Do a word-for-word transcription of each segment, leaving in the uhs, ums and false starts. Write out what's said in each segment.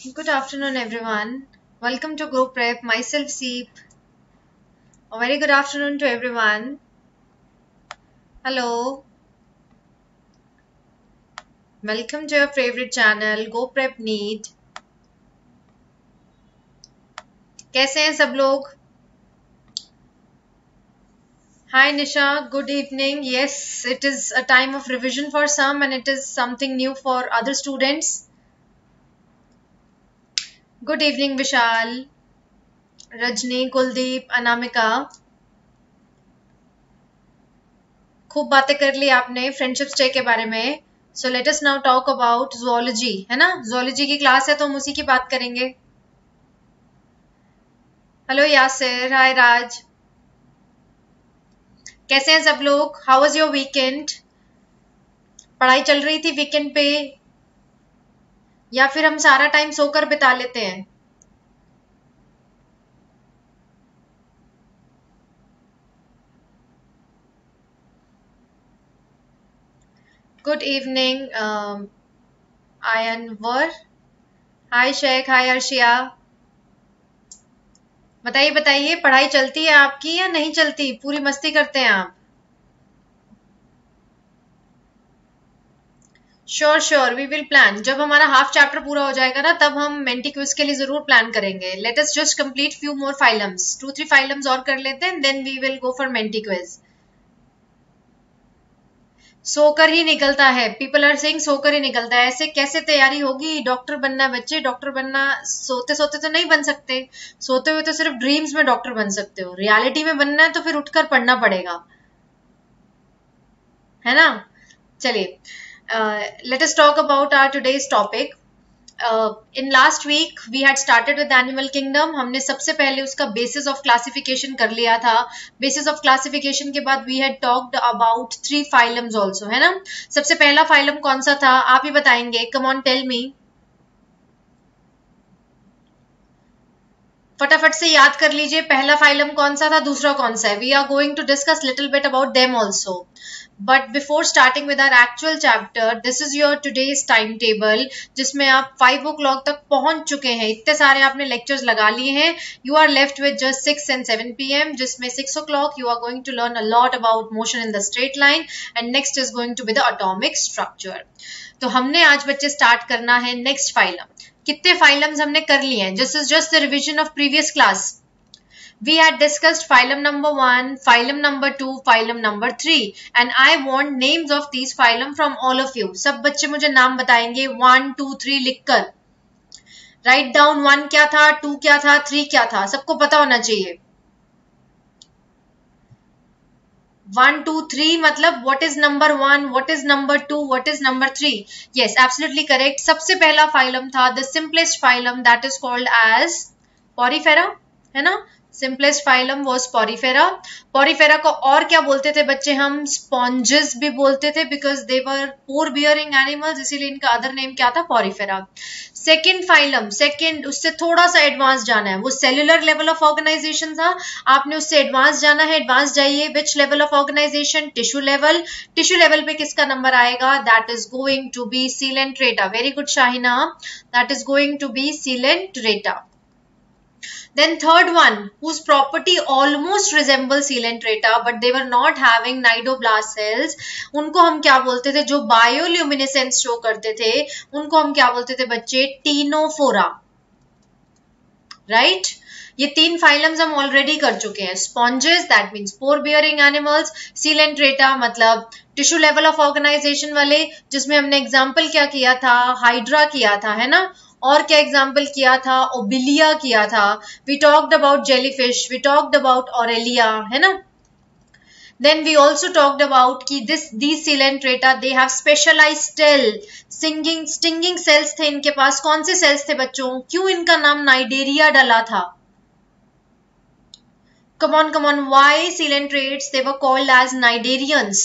Good afternoon, everyone. Welcome to Go Prep. Myself, Seep. A very good afternoon to everyone. Hello. Welcome to your favorite channel, Go Prep Need. कैसे हैं सब लोग? Hi Nisha, good evening. Yes, it is a time of revision for some and it is something new for other students. Good evening Vishal, Rajni, Kuldeep, Anamika. खूब बातें कर ली आपने friendship stay के बारे में. So let us now talk about zoology, है ना? Zoology की क्लास है तो हम उसी की बात करेंगे. हेलो यासिर, हाय राज, कैसे हैं सब लोग? How was your weekend? पढ़ाई चल रही थी वीकेंड पे या फिर हम सारा टाइम सोकर बिता लेते हैं? Good evening Anwar, hi Sheikh, hi Arshiya. बताइए बताइए, पढ़ाई चलती है आपकी या नहीं चलती? पूरी मस्ती करते हैं आप? Sure sure, we will plan. जब हमारा हाफ चैप्टर पूरा हो जाएगा ना, तब हम मेंटी क्विज के लिए जरूर प्लान करेंगे. Let us just complete few more phylums, two three phylums और कर लेते हैं, then we will go for Menti quiz. सोकर ही निकलता है, पीपल आर सेइंग सोकर ही निकलता है. ऐसे कैसे तैयारी होगी? डॉक्टर बनना है बच्चे, डॉक्टर बनना सोते सोते तो नहीं बन सकते. सोते हुए तो सिर्फ ड्रीम्स में डॉक्टर बन सकते हो, रियलिटी में बनना है तो फिर उठकर पढ़ना पड़ेगा, है ना? चलिए, let us talk about our today's topic. In last week we had started with animal kingdom. हमने सबसे पहले उसका बेसिस ऑफ क्लासिफिकेशन कर लिया था. बेसिस ऑफ क्लासिफिकेशन के बाद we had talked about three phylums also, है ना? सबसे पहला फाइलम कौन सा था, आप ही बताएंगे? कम ऑन टेल मी, फटाफट से याद कर लीजिए. पहला फाइलम कौन सा था, दूसरा कौन सा है? We are going to discuss little bit about them also. But before starting with our actual chapter, this is your today's time table, जिसमें आप फाइव ओ क्लॉक तक पहुंच चुके हैं. इतने सारे आपने लेक्चर्स लगा लिए हैं. You are left with just six and seven P M, जिसमें six o'clock you are going to learn a lot about motion in the straight line and next is going to be the atomic structure. तो हमने आज बच्चे start करना है next phylum. कितने phylums हमने कर लिए हैं? This is just the revision of previous class. We had discussed phylum number one, phylum number two, phylum number three, and I want names of these phylum from all of you. सब बच्चे मुझे नाम बताएंगे one, two, three लिखकर. Write down one क्या था, two क्या था, three क्या था, सबको पता होना चाहिए. One, two, three मतलब what is number one, what is number two, what is number three? Yes, absolutely correct. सबसे पहला phylum था the simplest phylum, that is called as Porifera, है ना? Simplest phylum was Porifera. Porifera को और क्या बोलते थे बच्चे? हम स्पॉन्जेस भी बोलते थे, because they were pore bearing animals, इसीलिए इनका अदर नेम क्या था? पॉरीफेरा. सेकेंड फाइलम, सेकेंड उससे थोड़ा सा एडवांस जाना है, वो सेल्यूलर लेवल ऑफ ऑर्गेनाइजेशन था. आपने उससे एडवांस जाना है, एडवांस जाइए. Which level of organisation? Tissue level. Tissue level पे किसका नंबर आएगा? That is going to be Coelenterata. Very good Shahina, that is going to be Coelenterata. Then third one, whose property almost resembles Coelenterata, but they were not having nidoblast cells. उनको हम क्या बोलते थे? जो bioluminescence show करते थे, उनको हम क्या बोलते थे बच्चे? टीनोफोरा. राइट? ये तीन फाइलम्स हम ऑलरेडी कर चुके हैं. Sponges, that means pore bearing animals. Coelenterata मतलब टिश्यू लेवल ऑफ ऑर्गेनाइजेशन वाले, जिसमें हमने एग्जाम्पल क्या किया था? हाइड्रा किया था, है ना? और क्या एग्जाम्पल किया था? ओबिलिया किया था. We talked about jellyfish, we talked about aurelia, है ना? Then we also talked about कि this these Coelenterata they have specialized cell, stinging stinging cells थे इनके पास. कौन से cells थे बच्चों? क्यों इनका नाम नाइडेरिया डला था? Come on, come on. Why Coelentrates they were called as Cnidarians?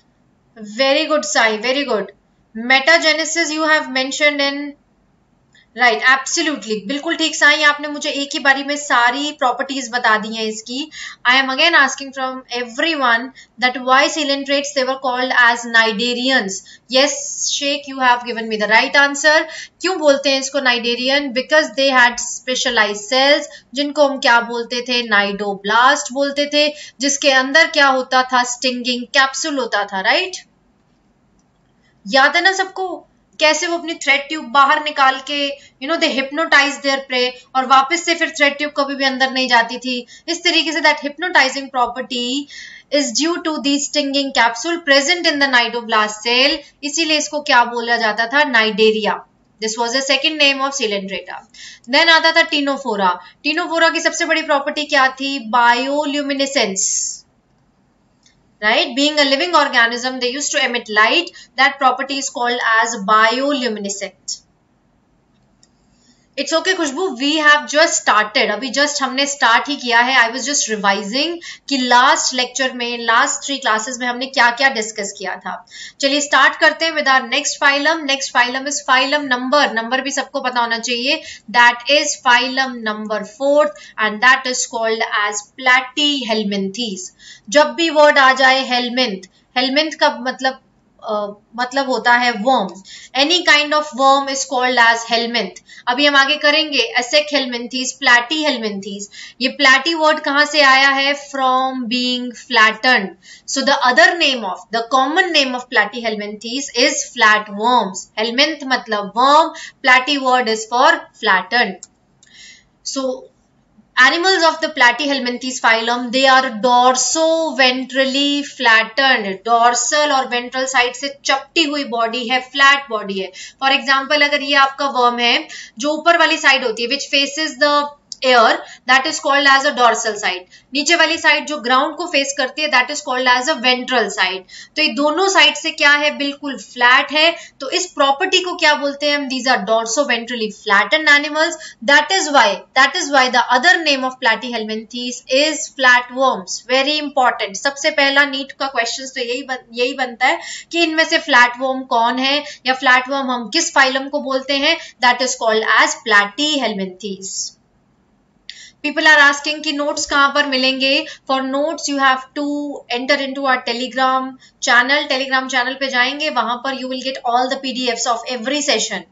Very good, Sai. Very good. Metagenesis you have mentioned in right, absolutely, बिल्कुल ठीक साईं, आपने मुझे एक ही बारी में सारी प्रॉपर्टीज बता दी हैं इसकी. I am again asking from everyone that why coelenterates they were called as cnidarians. Yes Shaikh, you have given me the right answer. क्यों बोलते हैं इसको cnidarian? Because they had specialise cells जिनको हम क्या बोलते थे? नाइडोब्लास्ट बोलते थे, जिसके अंदर क्या होता था? स्टिंगिंग कैप्सूल होता था. Right right? याद है ना सबको कैसे वो अपनी थ्रेड ट्यूब बाहर निकाल के you know they hypnotise their prey, और वापस से फिर थ्रेड ट्यूब कभी भी अंदर नहीं जाती थी. इस तरीके से that hypnotising property is due to the stinging capsule present in the cnidoblast cell. इसीलिए इसको क्या बोला जाता था? Cnidaria. This was the second name of coelenterata. Then आता था टीनोफोरा. टीनोफोरा की सबसे बड़ी प्रॉपर्टी क्या थी? Bioluminescence. Right, being a living organism, they used to emit light. That property is called as bioluminescent. It's okay Khushboo, we have just started. अभी just हमने start ही किया है. आई वाज जस्ट रिवाइजिंग कि लास्ट लेक्चर में, last three classes में हमने क्या क्या डिस्कस किया था. चलिए स्टार्ट करते हैं with our next phylum. Next phylum is phylum number. Number भी सबको पता होना चाहिए. That is phylum number fourth and that is called as platyhelminthes. जब भी वर्ड आ जाए हेल्मिंथ, हेल्मिंथ का मतलब Uh, मतलब होता है worm. Any kind of worm is called as helminth. अभी हम आगे करेंगे एसेक हेल्मिन्थीज, प्लैटी हेल्मिन्थीज. ये प्लैटी वर्ड कहां से आया है? From being flattened. So the other name of the common name of platyhelminthes is flat worms. Helminth मतलब worm, platy word is for flattened. So animals of the platyhelminthes phylum, they are dorso-ventrally flattened. dorsal और ventral side से चपटी हुई body है, flat body है. For example अगर ये आपका वर्म है, जो ऊपर वाली साइड होती है which faces the air, that is called as a dorsal side. नीचे वाली साइड जो ग्राउंड को फेस करती है, दैट इज कॉल्ड एज अ वेंट्रल साइड. तो ये दोनों साइड से क्या है? बिल्कुल फ्लैट है. तो इस प्रॉपर्टी को क्या बोलते हैं हम? These are dorso ventrally flattened animals. That is why that is why the other name of platyhelminthes is flat worms. Very important. सबसे पहला नीट का क्वेश्चन तो यही बन, यही बनता है कि इनमें से फ्लैट वर्म कौन है, या फ्लैट वर्म हम किस फाइलम को बोलते हैं? That is called as platyhelminthes. People are asking कि notes कहाँ पर मिलेंगे. For notes you have to enter into our Telegram channel. Telegram channel पे जाएंगे, वहां पर you will get all the P D Fs of every session.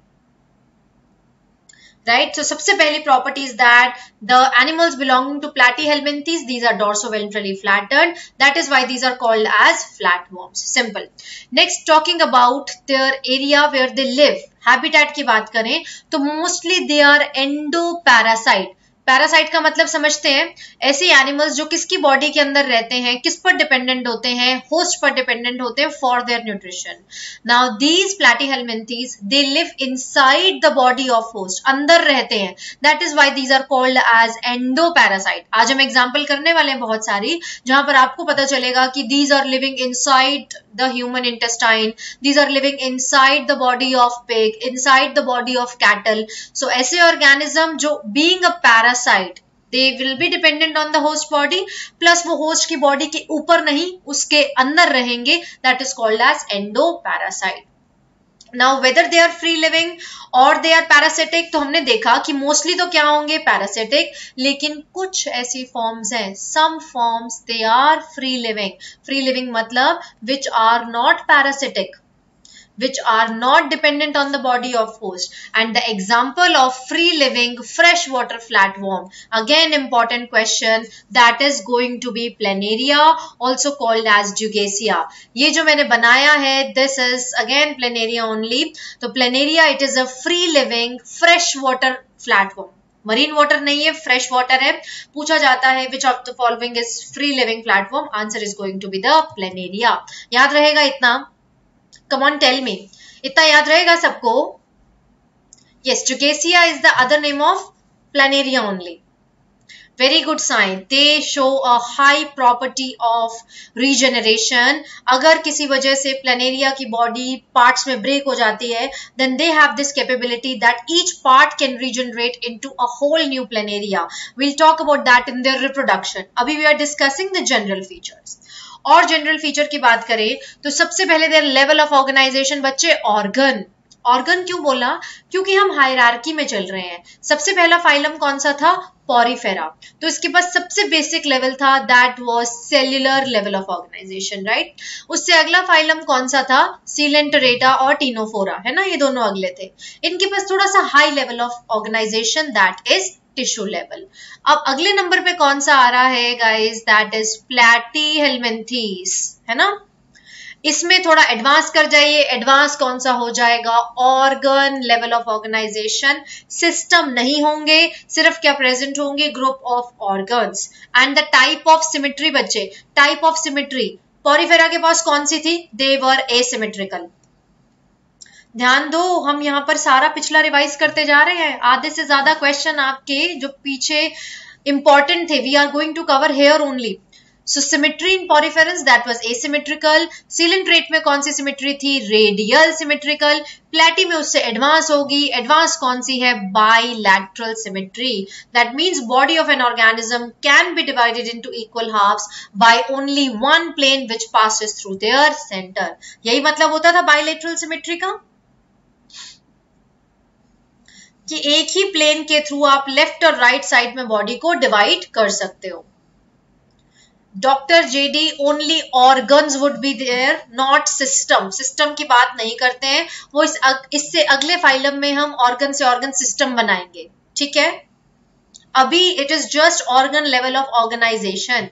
Right? So सबसे पहली property is that the animals belonging to platyhelminthes, these are dorsoventrally flattened. That is why these are called as flatworms. Simple. Next, talking about their area where they live. Habitat की बात करें तो mostly they are endoparasite. Parasite का मतलब समझते हैं, ऐसे animals जो किसकी बॉडी के अंदर रहते हैं, किस पर डिपेंडेंट होते हैं? होस्ट पर डिपेंडेंट होते हैं for their nutrition. Now these platyhelminthes they live inside the body of host. अंदर रहते हैं. That is why these are called as endoparasite. आज हम एग्जांपल करने वाले हैं बहुत सारी, जहां पर आपको पता चलेगा कि these are living inside the human intestine, these are living inside the body of pig, inside the body of cattle. So ऐसे ऑर्गेनिज्म जो being a parasite, they will be dependent on the host body, plus वो host की body के ऊपर नहीं, उसके अंदर रहेंगे. That is called as endoparasite. Now whether they are free living or they are parasitic, तो हमने देखा कि mostly तो क्या होंगे? parasitic. लेकिन कुछ ऐसी forms हैं, some forms they are free living. free living मतलब which are not parasitic, which are not dependent on the body of host. And the example of free living freshwater flatworm, again important question, that is going to be planaria, also called as jugacia. ये जो मैंने बनाया है, this is again planaria only. तो planaria, it is a free living freshwater flatworm. Marine water नहीं है, fresh water है. पूछा जाता है which of the following is free living flatworm, answer is going to be the planaria. याद रहेगा इतना? Come on, tell me. इतना याद रहेगा सबको? Yes, Jugacia is the other name of planaria only. Very good sign. They show a high property of regeneration. अगर किसी वजह से planaria की body parts में break हो जाती है, then they have this capability that each part can regenerate into a whole new planaria. We'll talk about that in their reproduction. अभी we are discussing the general features. और general feature की बात करें तो सबसे पहले देयर लेवल ऑफ ऑर्गेनाइजेशन बच्चे, organ. Organ क्यों बोला? क्योंकि हम हायरार्की में चल रहे हैं। सबसे पहला फाइलम कौन सा था? पॉरीफेरा। तो इसके पास सबसे बेसिक लेवल था, that was cellular level of organisation, right. उससे अगला फाइलम कौन सा था? सीलेंटरेटा और टीनोफोरा, है ना, ये दोनों अगले थे। इनके पास थोड़ा सा high level of organisation, that is tissue level. अब अगले नंबर पे कौन सा आ रहा है गाइस? दैट इज प्लैटीहेल्मिन्थीज, है ना। इसमें थोड़ा एडवांस कर जाइए। एडवांस कौन सा हो जाएगा? Organ level of organisation. System नहीं होंगे, सिर्फ क्या प्रेजेंट होंगे? Group of organs. And the type of symmetry बच्चे, टाइप ऑफ सिमेट्री पॉरीफेरा के पास कौन सी थी? They were asymmetrical. ध्यान दो, हम यहाँ पर सारा पिछला रिवाइज करते जा रहे हैं। आधे से ज्यादा क्वेश्चन आपके जो पीछे इंपॉर्टेंट थे, we are going to cover here only. So symmetry in poriferans, that was asymmetrical. Coelenterate में कौन सी सिमेट्री थी? Radial symmetrical. प्लेटी में उससे एडवांस होगी। एडवांस कौन सी है? Bilateral symmetry. That means body of an organism can be divided into equal halves by only one plane which passes through their center. यही मतलब होता था बाइलैटरल सिमेट्री का, कि एक ही प्लेन के थ्रू आप लेफ्ट और राइट right साइड में बॉडी को डिवाइड कर सकते हो। Doctor JD, only organs would be there, not system. System की बात नहीं करते हैं वो। इस अग, इससे अगले फाइलम में हम ऑर्गन से ऑर्गन सिस्टम बनाएंगे, ठीक है। अभी it is just organ level of organisation.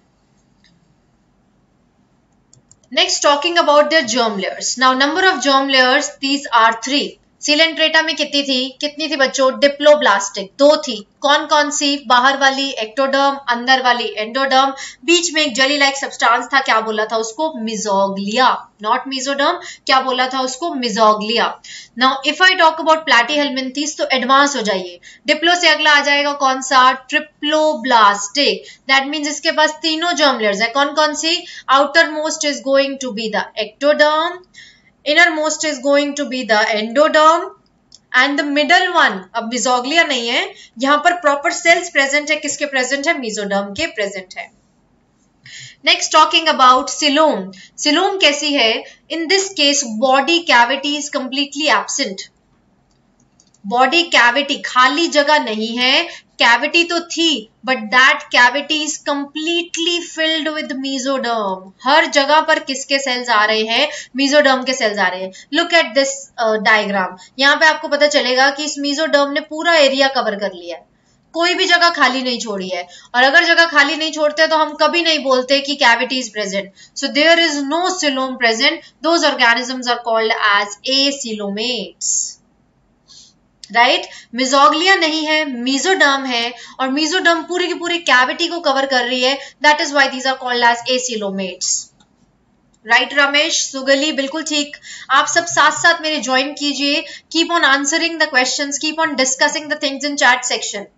Next talking about their germ layers. Now number of germ layers, these are three. Coelenterata में कितनी थी? कितनी थी बच्चों? डिप्लोब्लास्टिक, दो थी। कौन कौन सी? बाहर वाली एक्टोडर्म, अंदर वाली एंडोडर्म। बीच में एक जेली लाइक सब्सटेंस था, क्या बोला था उसको? Mesoglea, not mesoderm. क्या बोला था उसको? Mesoglea. Now if I talk about platyhelminthes तो एडवांस हो जाइए। डिप्लो से अगला आ जाएगा कौन सा? ट्रिप्लोब्लास्टिक। दैट मीन्स इसके पास तीनों जर्म लेयर्स है। कौन कौन सी? Outermost is going to be the ectoderm, innermost is going to be the endoderm and the middle one, अब मिजोग्लिया नहीं है यहां पर, प्रॉपर सेल्स प्रेजेंट है। किसके प्रेजेंट है? मिजोडर्म के प्रेजेंट है। Next talking about coelom. Coelom कैसी है? In this case body cavity is completely absent. Body cavity, खाली जगह नहीं है, कैविटी तो थी but that cavity is completely filled with mesoderm. हर जगह पर किसके सेल्स आ रहे हैं? मेसोडर्म के सेल्स आ रहे हैं। Look at this diagram. यहाँ पे आपको पता चलेगा कि इस मेसोडर्म ने पूरा एरिया कवर कर लिया है, कोई भी जगह खाली नहीं छोड़ी है। और अगर जगह खाली नहीं छोड़ते तो हम कभी नहीं बोलते कि cavity is present. So there is no coelom present. Those organisms are called as acoelomates, right right? Mesoglea नहीं है, मेसोडर्म है, और मेसोडर्म पूरी की पूरी कैविटी को कवर कर रही है। That is why these are called as acoelomates, right right, Ramesh Sugli, बिल्कुल ठीक। आप सब साथ साथ मेरे ज्वाइन कीजिए। Keep on answering the questions, keep on discussing the things in chat section,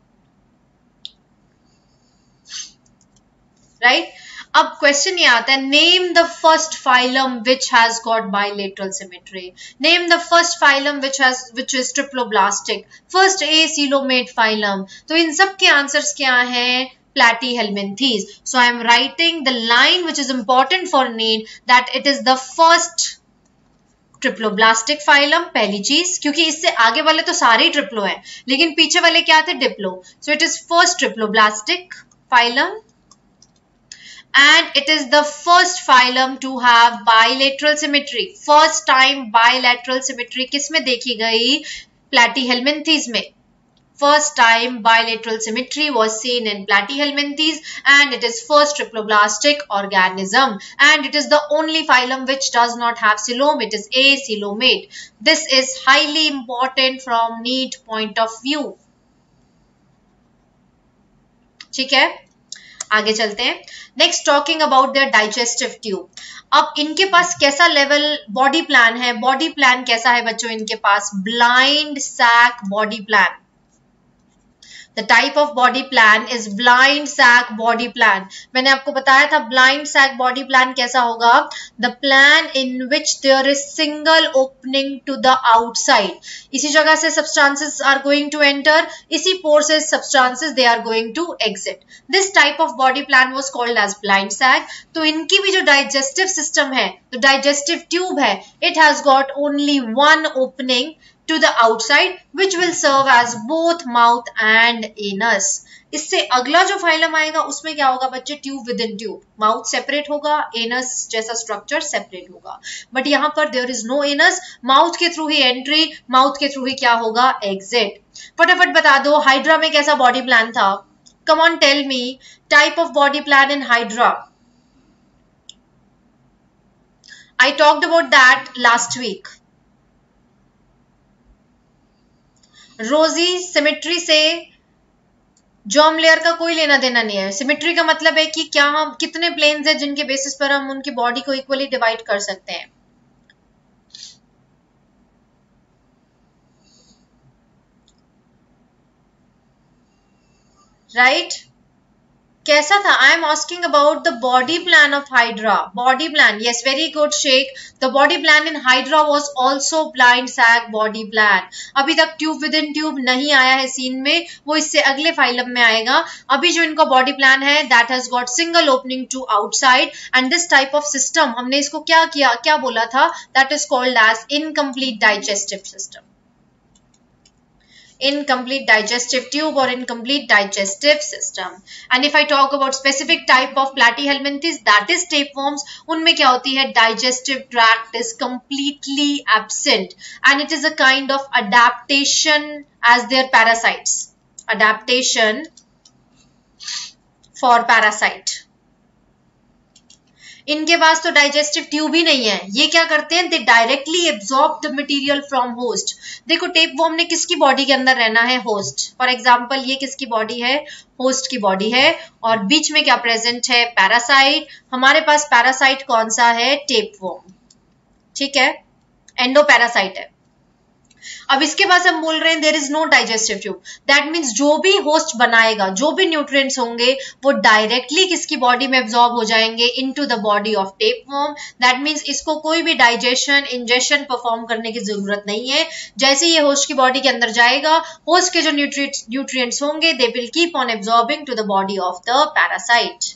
right. अब क्वेश्चन ये आता है, name the first phylum which has got bilateral symmetry. Name the first phylum which has which is triploblastic, first acoelomate phylum. तो इन सब के answers क्या हैं? Platyhelminthes. So I am writing the line which is important for NEET, that it is the first triploblastic phylum, पहली चीज, क्योंकि इससे आगे वाले तो सारे ही ट्रिप्लो हैं, लेकिन पीछे वाले क्या थे? Diplo. So it is first triploblastic phylum, and it is the first phylum to have bilateral symmetry. First time bilateral symmetry किसमें देखी गई? Platyhelminthes में. First time bilateral symmetry was seen in Platyhelminthes, and it is first triploblastic organism, and it is the only phylum which does not have coelom. It is acoelomate. This is highly important from NEET point of view. ठीक है, आगे चलते हैं. Next talking about their digestive tube. अब इनके पास कैसा level body plan है? बॉडी प्लान कैसा है बच्चों इनके पास? Blind sac body plan. The type of body plan is blind sac body plan. मैंने आपको बताया था blind sac body plan कैसा होगा? The plan in which there is single opening to the outside. इसी जगह से substances are going to enter. इसी pore से substances they are going to exit. This type of body plan was called as blind sac. तो इनकी भी जो digestive system है, तो digestive tube है, it has got only one opening to the outside which will serve as both mouth and anus. इससे अगला जो फाइलम आएगा उसमें क्या होगा बच्चे, tube within tube, mouth separate होगा, एनस जैसा स्ट्रक्चर सेपरेट होगा, बट यहाँ पर there is no anus, mouth के थ्रू ही एंट्री, माउथ के थ्रू ही क्या होगा, एग्जिट. फटाफट बता दो हाइड्रा में कैसा बॉडी प्लान था. Come on tell me type of body plan in hydra. I talked about that last week. Rosy, symmetry से जॉम लेयर का कोई लेना देना नहीं है. सिमेट्री का मतलब है कि क्या हम कितने प्लेन्स हैं जिनके बेसिस पर हम उनकी बॉडी को इक्वली डिवाइड कर सकते हैं. Right right? कैसा था? I am asking about the body plan of hydra. Body plan, yes, very good Shaikh. The body plan in hydra was also blind sac body plan. अभी तक ट्यूब विद इन ट्यूब नहीं आया है scene में, वो इससे अगले फाइलम में आएगा. अभी जो इनका बॉडी प्लान है that has got single opening to outside and this type of system हमने इसको क्या किया, क्या बोला था, that is called as incomplete digestive system. Incomplete digestive tube or incomplete digestive system. And if I talk about specific type of platyhelminthes, that is tapeworms, उनमें क्या होती है, digestive tract is completely absent and it is a kind of adaptation as their parasites. Adaptation for parasite. इनके पास तो digestive tube ही नहीं है. ये क्या करते हैं, they directly absorb the material from host. देखो टेपवर्म ने किसकी बॉडी के अंदर रहना है, होस्ट. फॉर एग्जांपल ये किसकी बॉडी है, होस्ट की बॉडी है, और बीच में क्या प्रेजेंट है, पैरासाइट. हमारे पास पैरासाइट कौन सा है, टेपवर्म. ठीक है, एंडो पैरासाइट है. अब इसके पास हम बोल रहे हैं there is no digestive tube. That means जो भी होस्ट बनाएगा, जो भी न्यूट्रिएंट्स होंगे वो डायरेक्टली किसकी बॉडी में एब्जॉर्ब हो जाएंगे, into the body of tapeworm. That means इसको कोई भी डाइजेशन, इंजेक्शन परफॉर्म करने की जरूरत नहीं है. जैसे ये होस्ट की बॉडी के अंदर जाएगा, होस्ट के जो न्यूट्रिएंट्स होंगे they will keep on absorbing to the body of the parasite.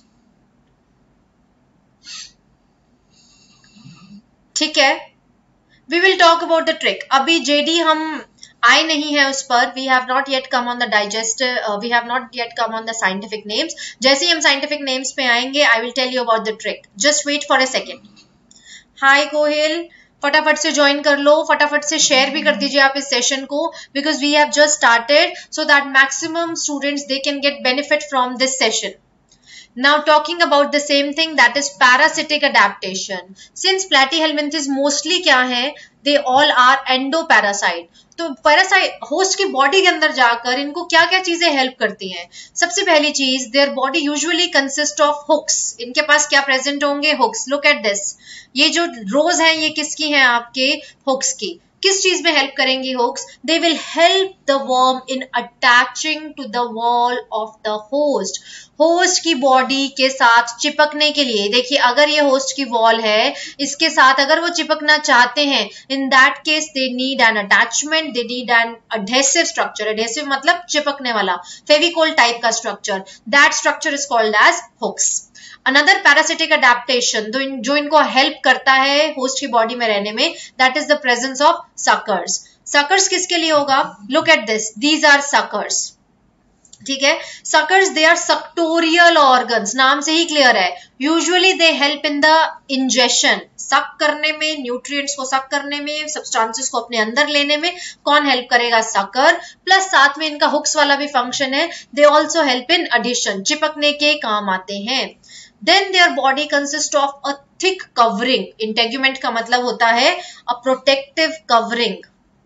ठीक है, we will talk about the trick. अभी जेडी हम आए नहीं है उस पर. we have not yet come on the digest uh, we have not yet come on the scientific names. जैसे ही हम scientific names पे आएंगे I will tell you about the trick. just wait for a second. hi कोहिल, फटाफट से join कर लो, फटाफट से share भी कर दीजिए आप इस सेशन को, because we have just started so that maximum students they can get benefit from this session. Now talking about the same thing, that is parasitic adaptation. Since platyhelminthes mostly क्या है, they all are endoparasite. तो parasite host की body के अंदर जाकर इनको क्या क्या चीजें हेल्प करती हैं. सबसे पहली चीज, their body usually consist of hooks. इनके पास क्या प्रेजेंट होंगे, हुक्स. लुक एट दिस, ये जो रोज हैं ये किसकी हैं, आपके हुक्स की. किस चीज में हेल्प करेंगी hooks, they will help the worm in attaching to the wall of the host. Host की बॉडी के साथ चिपकने के लिए. देखिए अगर ये होस्ट की वॉल है, इसके साथ अगर वो चिपकना चाहते हैं, in that case they need an attachment, they need an adhesive structure. Adhesive मतलब चिपकने वाला, फेविकोल टाइप का structure. That structure is called as hooks. Another parasitic adaptation जो, इन, जो इनको हेल्प करता है होस्ट की बॉडी में रहने में, that is the presence of suckers. Suckers किसके लिए होगा, look at this, these are suckers. ठीक है, suckers they are suctorial organs, नाम से ही क्लियर है. Usually they help in the injection, suck करने में, न्यूट्रिएंट्स को सक करने में, सब्सटेंसेस को अपने अंदर लेने में कौन हेल्प करेगा, सकर. प्लस साथ में इनका हुक्स वाला भी फंक्शन है. They also help in addition, चिपकने के काम आते हैं. Then their body consists of a thick covering. Integument का मतलब होता है a protective covering.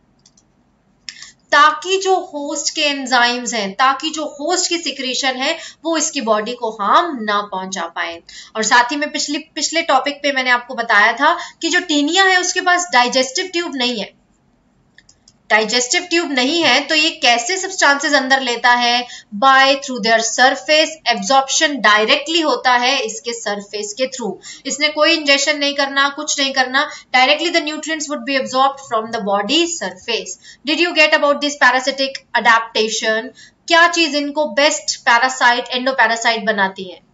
ताकि जो होस्ट के एंजाइम्स हैं, ताकि जो होस्ट की सिक्रीशन है वो इसकी बॉडी को हार्म ना पहुंचा पाए. और साथ ही में पिछले पिछले टॉपिक पे मैंने आपको बताया था कि जो टीनिया है उसके पास डाइजेस्टिव ट्यूब नहीं है. डाइजेस्टिव ट्यूब नहीं है तो ये कैसे सब्सटेंसेस अंदर लेता है, by through their surface. Absorption directly होता है इसके सरफेस के थ्रू. इसने कोई इंजेक्शन नहीं करना, कुछ नहीं करना, directly the nutrients would be absorbed from the body surface. Did you get about this parasitic adaptation? क्या चीज इनको बेस्ट पैरासाइट, एंडोपैरासाइट बनाती है?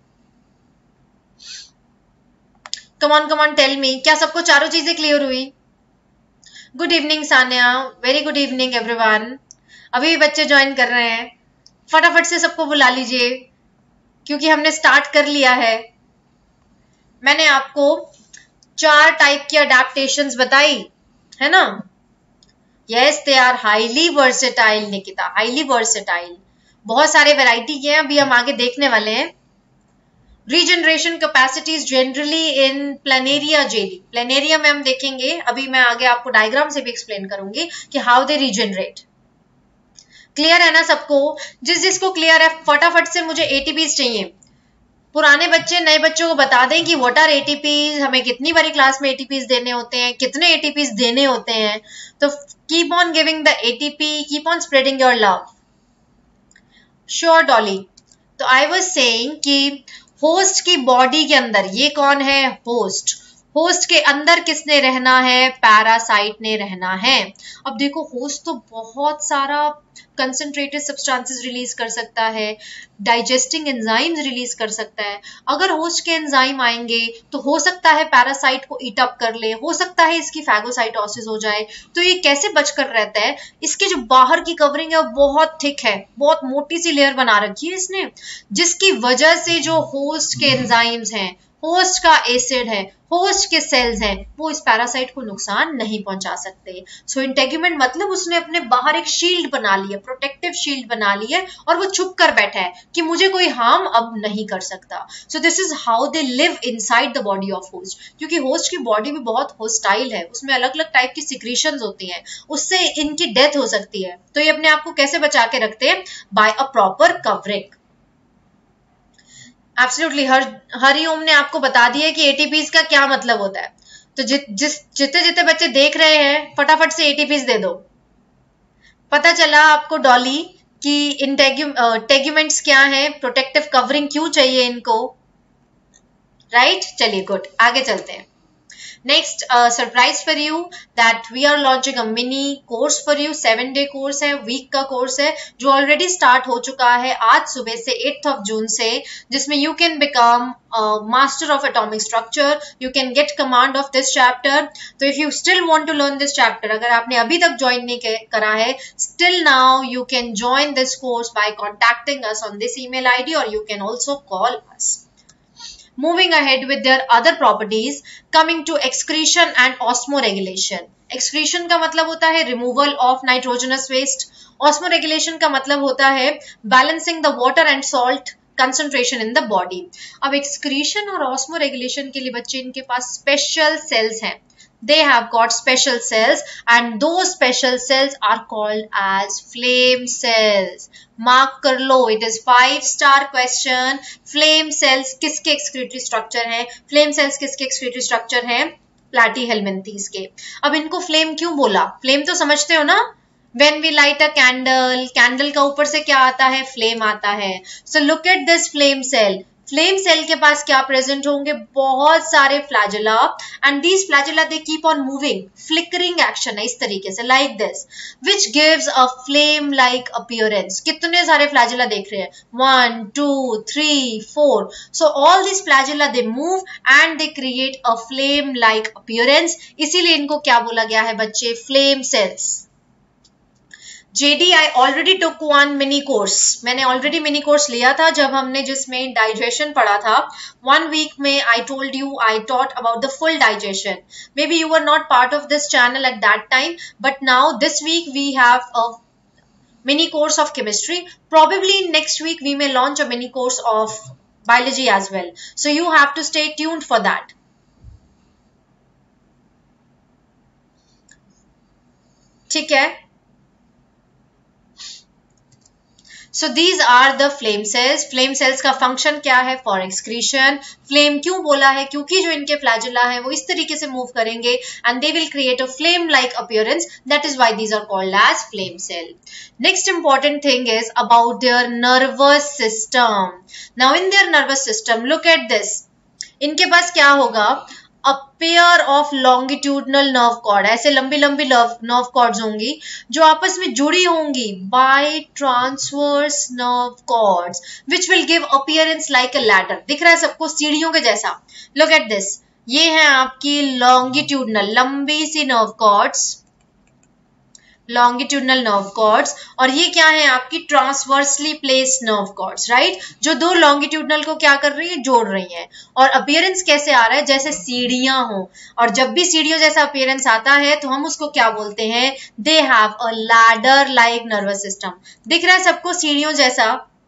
Come on come on tell me, क्या सबको चारों चीजें क्लियर हुई? Good evening Sanya, very good evening everyone. अभी भी बच्चे ज्वाइन कर रहे हैं, फटाफट से सबको बुला लीजिए क्योंकि हमने स्टार्ट कर लिया है। मैंने आपको चार टाइप की अडेप्टेशंस बताई है ना। Yes, they are highly versatile Nikita, highly versatile. बहुत सारे वैरायटी के हैं, अभी हम आगे देखने वाले हैं। Regeneration capacities generally in planaria jelly, planaria में हम देखेंगे, अभी मैं आगे आपको डायग्राम से भी एक्सप्लेन करूंगी कि हाउ दे रीजनरेट। क्लियर है ना सबको? जिस जिसको क्लियर है फटाफट से मुझे एटीपीज चाहिए। पुराने बच्चे नए बच्चों को बता दें कि व्हाट आर एटीपीज, हमें कितनी बारी क्लास में एटीपीज देने होते हैं, कितने एटीपीज देने होते हैं। तो keep on giving the ATP, keep on spreading your love. Sure Dolly. तो आई वाज सेइंग कि होस्ट की बॉडी के अंदर, ये कौन है? होस्ट। होस्ट के अंदर किसने रहना है? पैरासाइट ने रहना है। अब देखो, होस्ट तो बहुत सारा कंसंट्रेटेड सब्सटेंसेस रिलीज कर सकता है, डाइजेस्टिंग एंजाइम्स रिलीज कर सकता है। अगर होस्ट के एंजाइम आएंगे तो हो सकता है पैरासाइट को ईट अप कर ले, हो सकता है इसकी फैगोसाइटोसिस हो जाए। तो ये कैसे बचकर रहता है? इसके जो बाहर की कवरिंग है वो बहुत थिक है, बहुत मोटी सी लेयर बना रखी है इसने, जिसकी वजह से जो होस्ट के एंजाइम्स हैं, होस्ट का एसिड है, होस्ट के सेल्स हैं, वो इस पैरासाइट को नुकसान नहीं पहुंचा सकते। सो इंटेग्यूमेंट मतलब उसने अपने बाहर एक शील्ड बना ली है, प्रोटेक्टिव शील्ड बना ली है, और वो छुप कर बैठा है कि मुझे कोई हार्म अब नहीं कर सकता। So this is how they live inside the body of host. क्योंकि होस्ट की बॉडी भी बहुत होस्टाइल है, उसमें अलग अलग टाइप की सिक्रीशंस होती हैं, उससे इनकी डेथ हो सकती है। तो ये अपने आप को कैसे बचा के रखते हैं? By a proper covering. Absolutely, हर हरिओम ने आपको बता दिया कि एटीपीज का क्या मतलब होता है। तो जि, जिस जितने जितने बच्चे देख रहे हैं फटाफट से एटीपीज दे दो। पता चला आपको डॉली कि इंटेग्यूमेंट्स क्या है, प्रोटेक्टिव कवरिंग क्यों चाहिए इनको, राइट? चलिए गुड, आगे चलते हैं। Next, uh, surprise for you that we are launching a mini course for you. Seven day course है, वीक का कोर्स है, जो ऑलरेडी स्टार्ट हो चुका है आज सुबह से एट्थ ऑफ जून से, जिसमें you can become master of atomic structure, you can get command of this chapter. तो if you still want to learn this chapter, अगर आपने अभी तक ज्वाइन नहीं करा है, still now you can join this course by contacting us on this email ID, और you can also call us. Moving ahead with their other properties, coming to excretion and osmoregulation. Excretion का मतलब होता है removal of nitrogenous waste. Osmoregulation का मतलब होता है balancing the water and salt concentration in the body. अब excretion और osmoregulation के लिए बच्चे, इनके पास special cells हैं. They have got special cells and those special cells are called as flame cells. Mark कर लो, it is five star question. Flame cells किसके excretory structure हैं? Flame cells किसके excretory structure हैं? Platyhelminthes के। अब इनको flame क्यों बोला? Flame तो समझते हो ना? When we light a candle, candle का ऊपर से क्या आता है? Flame आता है। So look at this flame cell. Flame cell के पास क्या प्रेजेंट होंगे? बहुत सारे flagella, and these flagella they keep on moving, flickering action है इस तरीके से, like this, which gives a flame like appearance. कितने सारे फ्लैजेला देख रहे हैं? One, two, three, four. So all this flagella they move and they create a flame like appearance, इसीलिए इनको क्या बोला गया है बच्चे? Flame cells. J D, I already took one mini course. मैंने already mini course लिया था जब हमने जिसमें digestion पढ़ा था. One week में I told you I taught about the full digestion. Maybe you were not part of this channel at that time, but now this week we have a mini course of chemistry. Probably next week we may launch a mini course of biology as well. So you have to stay tuned for that. ठीक है? So these are the flame cells. Flame cells का function क्या है? For excretion. Flame क्यों बोला है? क्योंकि जो इनके flagella है वो इस तरीके से move करेंगे and they will create a flame-like appearance. That is why these are called as flame cell. Next important thing is about their nervous system. Now in their nervous system, look at this. इनके पास क्या होगा? A pair of longitudinal nerve cord, ऐसे लंबी लंबी nerve cords होंगी जो आपस में जुड़ी होंगी by transverse nerve cords, which will give appearance like a ladder. दिख रहा है सबको सीढ़ियों के जैसा? Look at this. ये है आपकी longitudinal, लंबी सी nerve cords. Longitudinal nerve cords, और ये क्या है आपकी transversely placed nerve cords, right, जो दो लॉन्गिट्यूडनल को क्या कर रही है, जोड़ रही है। और अपीयरेंस कैसे आ रहा है, जैसे सीढ़ियां हो, और जब भी सीढ़ियों जैसा अपीयरेंस आता है तो हम उसको क्या बोलते हैं, they have a ladder like nervous system. दिख रहा है सबको सीढ़ियों जैसा?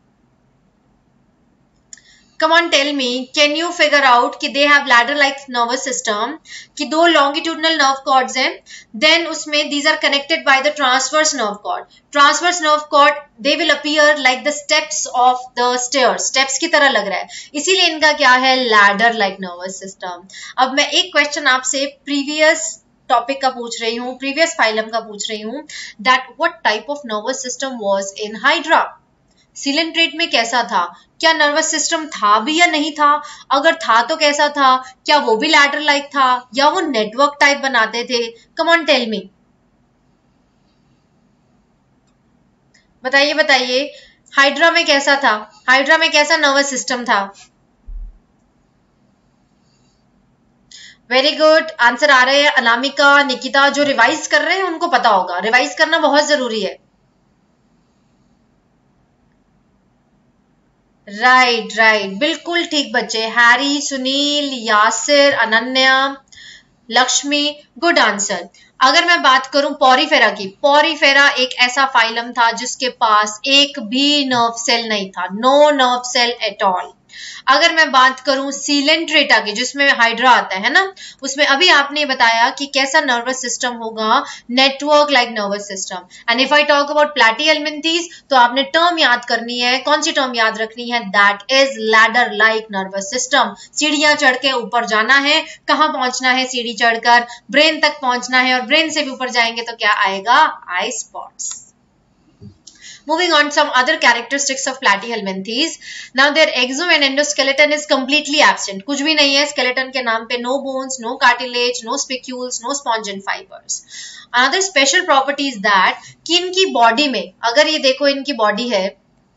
Come on, tell me, can you figure out कि they have ladder-like nervous system, कि दो longitudinal nerve cords हैं, then उसमें these are connected by the transverse nerve cord. Transverse nerve cord they will appear like the steps of the stairs. Steps की तरह लग रहा है, इसीलिए इनका क्या है, ladder-like nervous system. अब मैं एक question आपसे previous टॉपिक का पूछ रही हूँ, previous phylum का पूछ रही हूँ, that what type of nervous system was in Hydra? Coelenterate में कैसा था, क्या नर्वस सिस्टम था भी या नहीं था, अगर था तो कैसा था, क्या वो भी लैडर लाइक था या वो नेटवर्क टाइप बनाते थे? कम ऑन टेल मी, बताइए बताइए, हाइड्रा में कैसा था, हाइड्रा में कैसा नर्वस सिस्टम था? वेरी गुड, आंसर आ रहे हैं। अनामिका, निकिता, जो रिवाइज कर रहे हैं उनको पता होगा, रिवाइज करना बहुत जरूरी है। Right right, right right. बिल्कुल ठीक बच्चे, Harry, Sunil, Yasir, Ananya, Lakshmi, good answer. अगर मैं बात करूं पॉरीफेरा की, पॉरीफेरा एक ऐसा फाइलम था जिसके पास एक भी नर्व सेल नहीं था, no nerve cell at all. अगर मैं बात करूं सीलेंट्रेटा की, जिसमें हाइड्रा आता है ना, उसमें अभी आपने बताया कि कैसा नर्वस सिस्टम होगा, network like nervous system. And if I talk about platyhelminthes, तो आपने टर्म याद करनी है, कौन सी टर्म याद रखनी है, that is ladder like nervous system. सीढ़ियां चढ़ के ऊपर जाना है, कहां पहुंचना है, सीढ़ी चढ़कर ब्रेन तक पहुंचना है, और ब्रेन से भी ऊपर जाएंगे तो क्या आएगा, eye spots. Moving on, some other characteristics of platyhelminthes. Now their exo and endoskeleton is completely absent. कुछ भी नहीं है skeleton के नाम पे, no bones, no cartilage, no spicules, no sponge and fibers. Another special property is that कि इनकी body में, अगर ये देखो इनकी body है,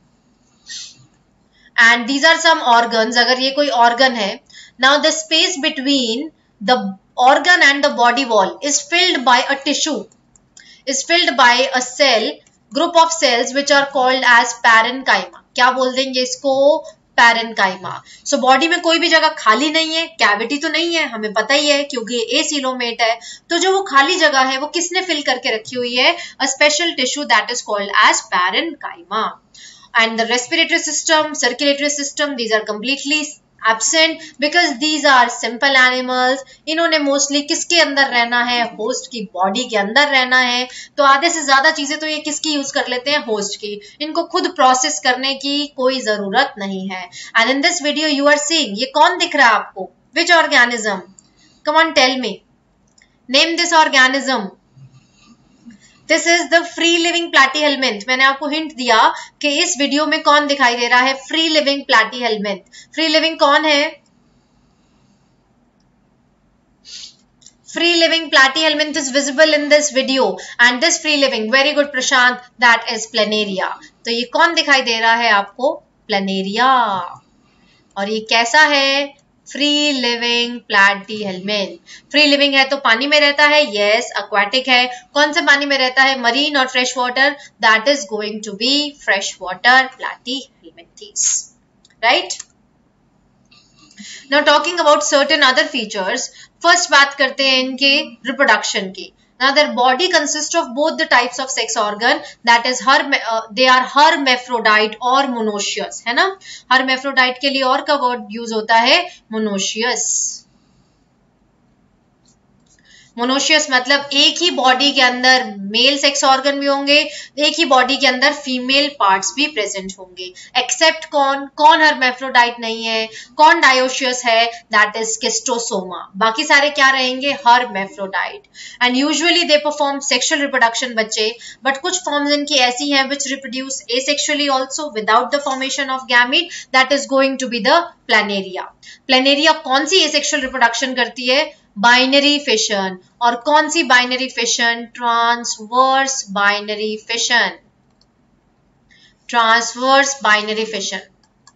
and these are some organs, अगर ये कोई organ है, now the space between the organ and the body wall is filled by a tissue, is filled by a cell, group of cells which are called as parenchyma. क्या बोल देंगे इसको, parenchyma. So body में कोई भी जगह खाली नहीं है, कैविटी तो नहीं है, हमें पता ही है क्योंकि एसीलोमेट है, तो जो वो खाली जगह है वो किसने फिल करके रखी हुई है, a special tissue that is called as parenchyma. And the respiratory system, circulatory system, these are completely absent because these are simple animals. इन्होंने मोस्टली किसके अंदर रहना है, होस्ट की बॉडी के अंदर रहना है, तो आधे से ज्यादा चीजें तो ये किसकी यूज कर लेते हैं, होस्ट की। इनको खुद प्रोसेस करने की कोई जरूरत नहीं है। And in this video you are seeing, ये कौन दिख रहा है आपको, which organism, come on tell me, name this organism. This is the free living platyhelminth. मैंने आपको हिंट दिया कि इस वीडियो में कौन दिखाई दे रहा है, free living platyhelminth. Free living कौन है, free living platyhelminth is visible in this video, and this free living, very good Prashant, that is planaria. तो ये कौन दिखाई दे रहा है आपको, planaria। और ये कैसा है, free living platyhelminth. Free living है तो पानी में रहता है, यस। एक्वाटिक है, कौन से पानी में रहता है, मरीन और fresh water, that is going to be fresh water Platyhelminthes, right. Now talking about certain other features, first बात करते हैं इनके रिप्रोडक्शन की। Now their body consists of both the types of sex organ, that is her uh, they are hermaphrodite और monoecious, है ना। hermaphrodite के लिए और का वर्ड यूज होता है monoecious। मोनोशियस मतलब एक ही बॉडी के अंदर मेल सेक्स ऑर्गन भी होंगे, एक ही बॉडी के अंदर फीमेल पार्ट्स भी प्रेजेंट होंगे। एक्सेप्ट कौन, कौन हर्मेफ्रोडाइट नहीं है, कौन डायोशियस है, दैट इज स्किस्टोसोमा। बाकी सारे क्या रहेंगे, hermaphrodite. And usually they perform sexual reproduction बच्चे, बट कुछ फॉर्म्स इनकी ऐसी हैं which reproduce asexually also without the formation of gamete, that is going to be the planaria. Planaria कौन सी एसेक्सुअल रिप्रोडक्शन करती है, बाइनरी फिशन। और कौन सी binary fission, transverse binary fission, transverse binary fission.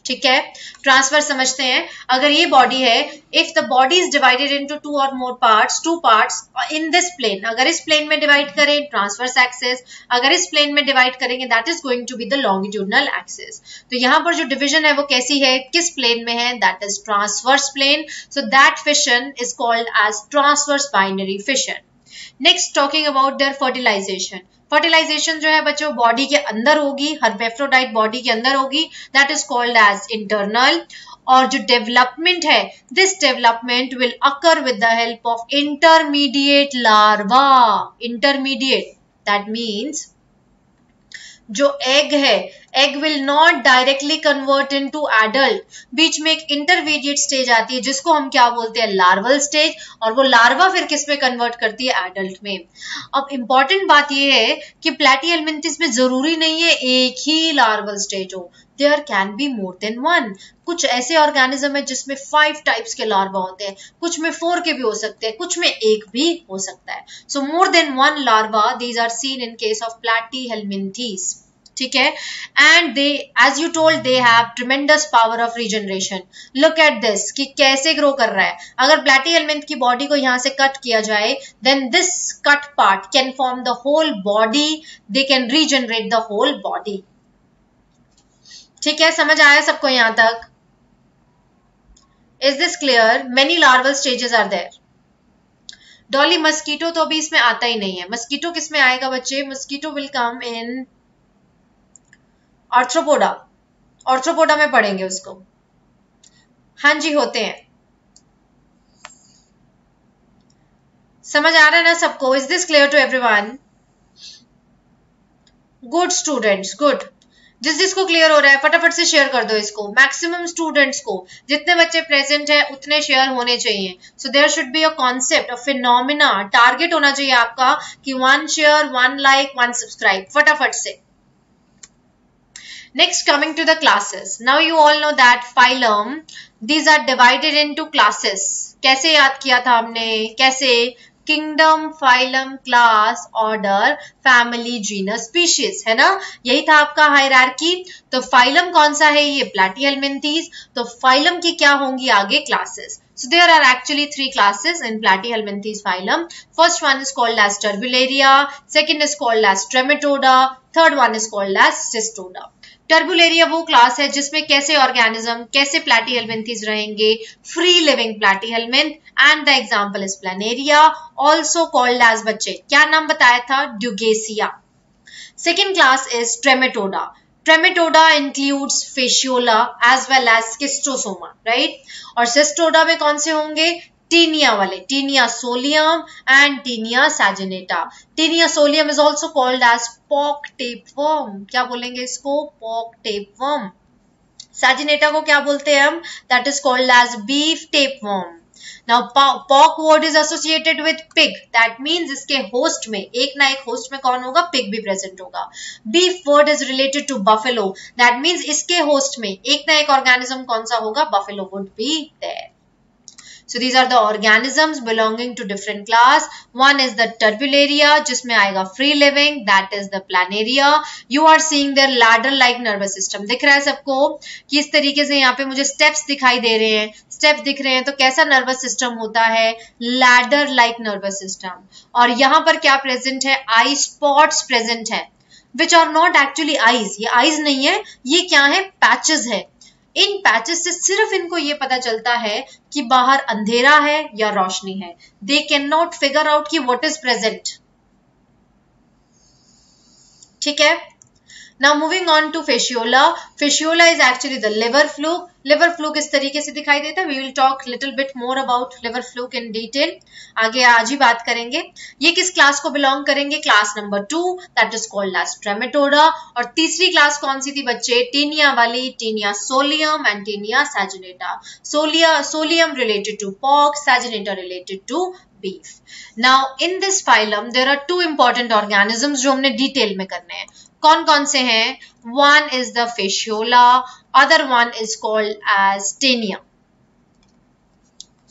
ठीक है, ट्रांसफर समझते हैं। अगर ये बॉडी है, if the body is divided into two और more parts, two parts in this plane, अगर इस प्लेन में डिवाइड करें ट्रांसवर्स एक्सिस, अगर इस प्लेन में डिवाइड करेंगे that is going to be the longitudinal axis. तो यहाँ पर जो डिवीजन है वो कैसी है, किस प्लेन में है, that is transverse plane. So that fission is called as transverse binary fission. Next talking about their fertilization. Fertilization जो है बच्चों बॉडी के अंदर होगी, हर्मेफ्रोडाइट बॉडी के अंदर होगी, that is called as internal. और जो डेवलपमेंट है, this development will occur with the help of intermediate larva. Intermediate that means जो एग है, egg will not directly convert into adult, बीच में एक इंटरमीडिएट स्टेज आती है जिसको हम क्या बोलते हैं, लार्वल स्टेज, और वो लार्वा फिर किस में कन्वर्ट करती है, एडल्ट में। अब इंपॉर्टेंट बात ये है कि प्लैटीहेलमिन्थिस में जरूरी नहीं है एक ही लार्वल स्टेज हो, there can be more than one. कुछ ऐसे ऑर्गेनिज्म है जिसमें फाइव टाइप्स के लार्वा होते हैं, कुछ में फोर के भी हो सकते हैं, कुछ में एक भी हो सकता है। So more than one larva, these are seen in case of Platyhelminthes. ठीक है, and they as you told they have tremendous power of regeneration. Look at this कि कैसे ग्रो कर रहा है। अगर प्लैटीहेलमिन्थ की बॉडी को यहां से कट किया जाए, then this cut part can form the whole body, they can regenerate the whole body. ठीक है, समझ आया सबको यहां तक? Is this clear? Many larval stages are there. Dolly, mosquito तो अभी इसमें आता ही नहीं है। मस्कीटो किस में आएगा बच्चे? Mosquito will come in Arthropoda. Arthropoda में पढ़ेंगे उसको। हाँ जी, होते हैं। समझ आ रहा है ना सबको? Is this clear to everyone? Good students, good. जिस जिसको क्लियर हो रहा है फटाफट से शेयर कर दो इसको। मैक्सिमम स्टूडेंट्स को, जितने बच्चे प्रेजेंट है उतने शेयर होने चाहिए। So there should be a concept, a phenomena, target होना चाहिए आपका कि one share, one like, one subscribe, फटाफट से। Next, coming to the classes. Now you all know that phylum, these are divided into classes. कैसे याद किया था हमने? कैसे? Kingdom, phylum, class, order, family, genus, species, है ना? यही था आपका हायरार्की। तो phylum कौन सा है? ये प्लैटीहेलमिन्थीज। तो phylum की क्या होंगी आगे? Classes. So there are actually three classes in Platyhelminthes phylum. First one is called as Turbularia, second is called as Trematoda, third one is called as Cystoda. Turbellaria वो क्लास है जिसमें कैसे ऑर्गेनिज्म, कैसे Platyhelminthes रहेंगे, free living platyhelminth, and the example is planaria, also called as, बच्चे क्या नाम बताया था? Dugesia. Second class is Trematoda. Trematoda includes Fasciola as well as Schistosoma, right. और सिस्टोडा में कौन से होंगे? टीनिया वाले, Taenia solium and Taenia saginata. Taenia solium is also called as pork tapeworm. क्या बोलेंगे इसको? Pock tapeworm. सैजिनेटा को क्या बोलते हैं हम? That is called as beef tapeworm. Now pork word is associated with pig, that means इसके होस्ट में, एक ना एक होस्ट में कौन होगा? पिग भी प्रेजेंट होगा। Beef word is related to buffalo, that means इसके होस्ट में एक ना एक ऑर्गेनिज्म कौन सा होगा? Buffalo would be there. So these are the organisms belonging to different class. One is the Turbularia, जिसमें आएगा free living, that is the Planaria. You are seeing their ladder-like nervous system. दिख रहा है सबको कि इस तरीके से यहाँ पे मुझे steps दिखाई दे रहे हैं, steps दिख रहे हैं, तो कैसा nervous system होता है? Ladder-like nervous system. और यहाँ पर क्या present है? Eye spots present है, which are not actually eyes. ये eyes नहीं है, ये क्या है? Patches है। इन पैचेस से सिर्फ इनको ये पता चलता है कि बाहर अंधेरा है या रोशनी है। They can not figure out कि व्हाट इज प्रेजेंट। ठीक है, now moving on to fasciola. Fasciola is actually the liver fluke. Liver fluke इस तरीके से दिखाई देता है। We will talk little bit more about liver fluke in detail, आगे आज ही बात करेंगे। ये किस क्लास को बिलोंग करेंगे? Class number two, that is called as Trematoda. और तीसरी क्लास कौन सी थी बच्चे? टीनिया वाली, Taenia solium and Taenia saginata. सोलिया solium related to pork, saginata related to beef. Now in this phylum there are two important organisms जो हमने डिटेल में करने हैं। कौन कौन से हैं? One is the Fasciola, other one is called as Taenia.